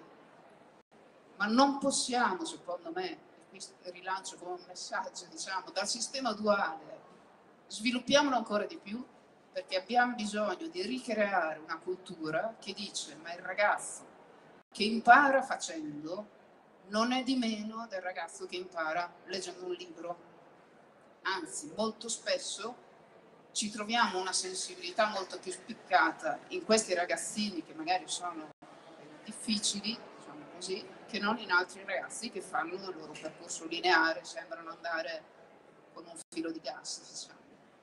Ma non possiamo, secondo me, e qui rilancio come un messaggio, diciamo, dal sistema duale sviluppiamolo ancora di più, perché abbiamo bisogno di ricreare una cultura che dice ma il ragazzo che impara facendo non è di meno del ragazzo che impara leggendo un libro. Anzi, molto spesso ci troviamo una sensibilità molto più spiccata in questi ragazzini che magari sono difficili, diciamo così, che non in altri ragazzi che fanno il loro percorso lineare, sembrano andare con un filo di gas, diciamo.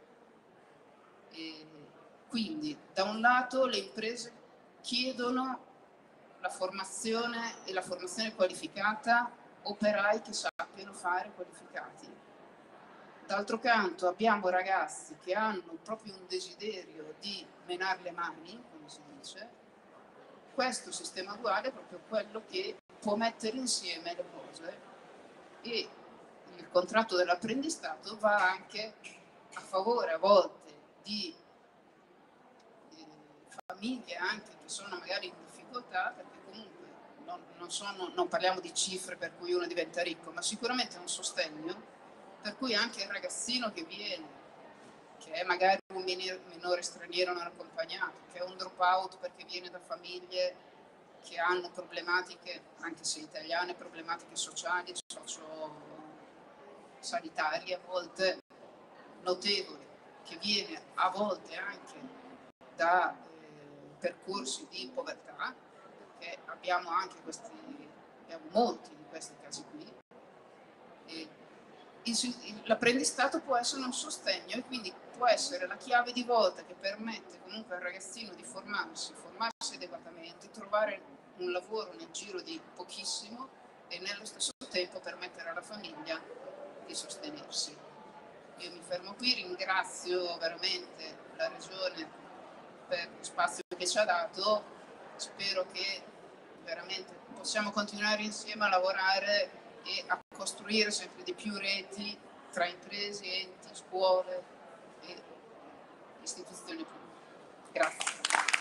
E quindi da un lato le imprese chiedono la formazione e la formazione qualificata, operai che sappiano fare qualificati. D'altro canto abbiamo ragazzi che hanno proprio un desiderio di menare le mani, come si dice. Questo sistema duale è proprio quello che può mettere insieme le cose, e il contratto dell'apprendistato va anche a favore a volte di eh, famiglie anche che sono magari in difficoltà, perché comunque non, non, sono, non parliamo di cifre per cui uno diventa ricco, ma sicuramente è un sostegno per cui anche il ragazzino che viene, che è magari un minore straniero non accompagnato, che è un drop out perché viene da famiglie che hanno problematiche, anche se italiane, problematiche sociali, socio-sanitarie a volte notevoli, che viene a volte anche da eh, percorsi di povertà, perché abbiamo anche questi, abbiamo molti di questi casi qui. E l'apprendistato può essere un sostegno e quindi può essere la chiave di volta che permette comunque al ragazzino di formarsi, formarsi adeguatamente, trovare un lavoro nel giro di pochissimo e nello stesso tempo permettere alla famiglia di sostenersi. Io mi fermo qui, ringrazio veramente la Regione per lo spazio che ci ha dato, spero che veramente possiamo continuare insieme a lavorare e a costruire sempre di più reti tra imprese, enti, scuole e istituzioni pubbliche. Grazie.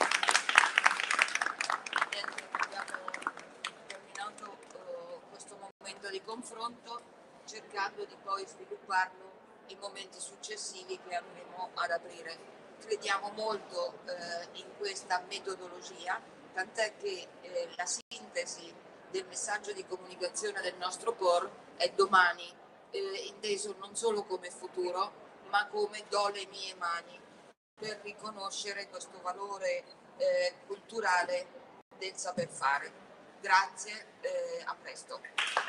Abbiamo terminato uh, questo momento di confronto cercando di poi svilupparlo in momenti successivi che andremo ad aprire. Crediamo molto eh, in questa metodologia, tant'è che eh, la sintesi del messaggio di comunicazione del nostro P O R è domani, eh, inteso non solo come futuro, ma come do le mie mani, per riconoscere questo valore eh, culturale del saper fare. Grazie, eh, a presto.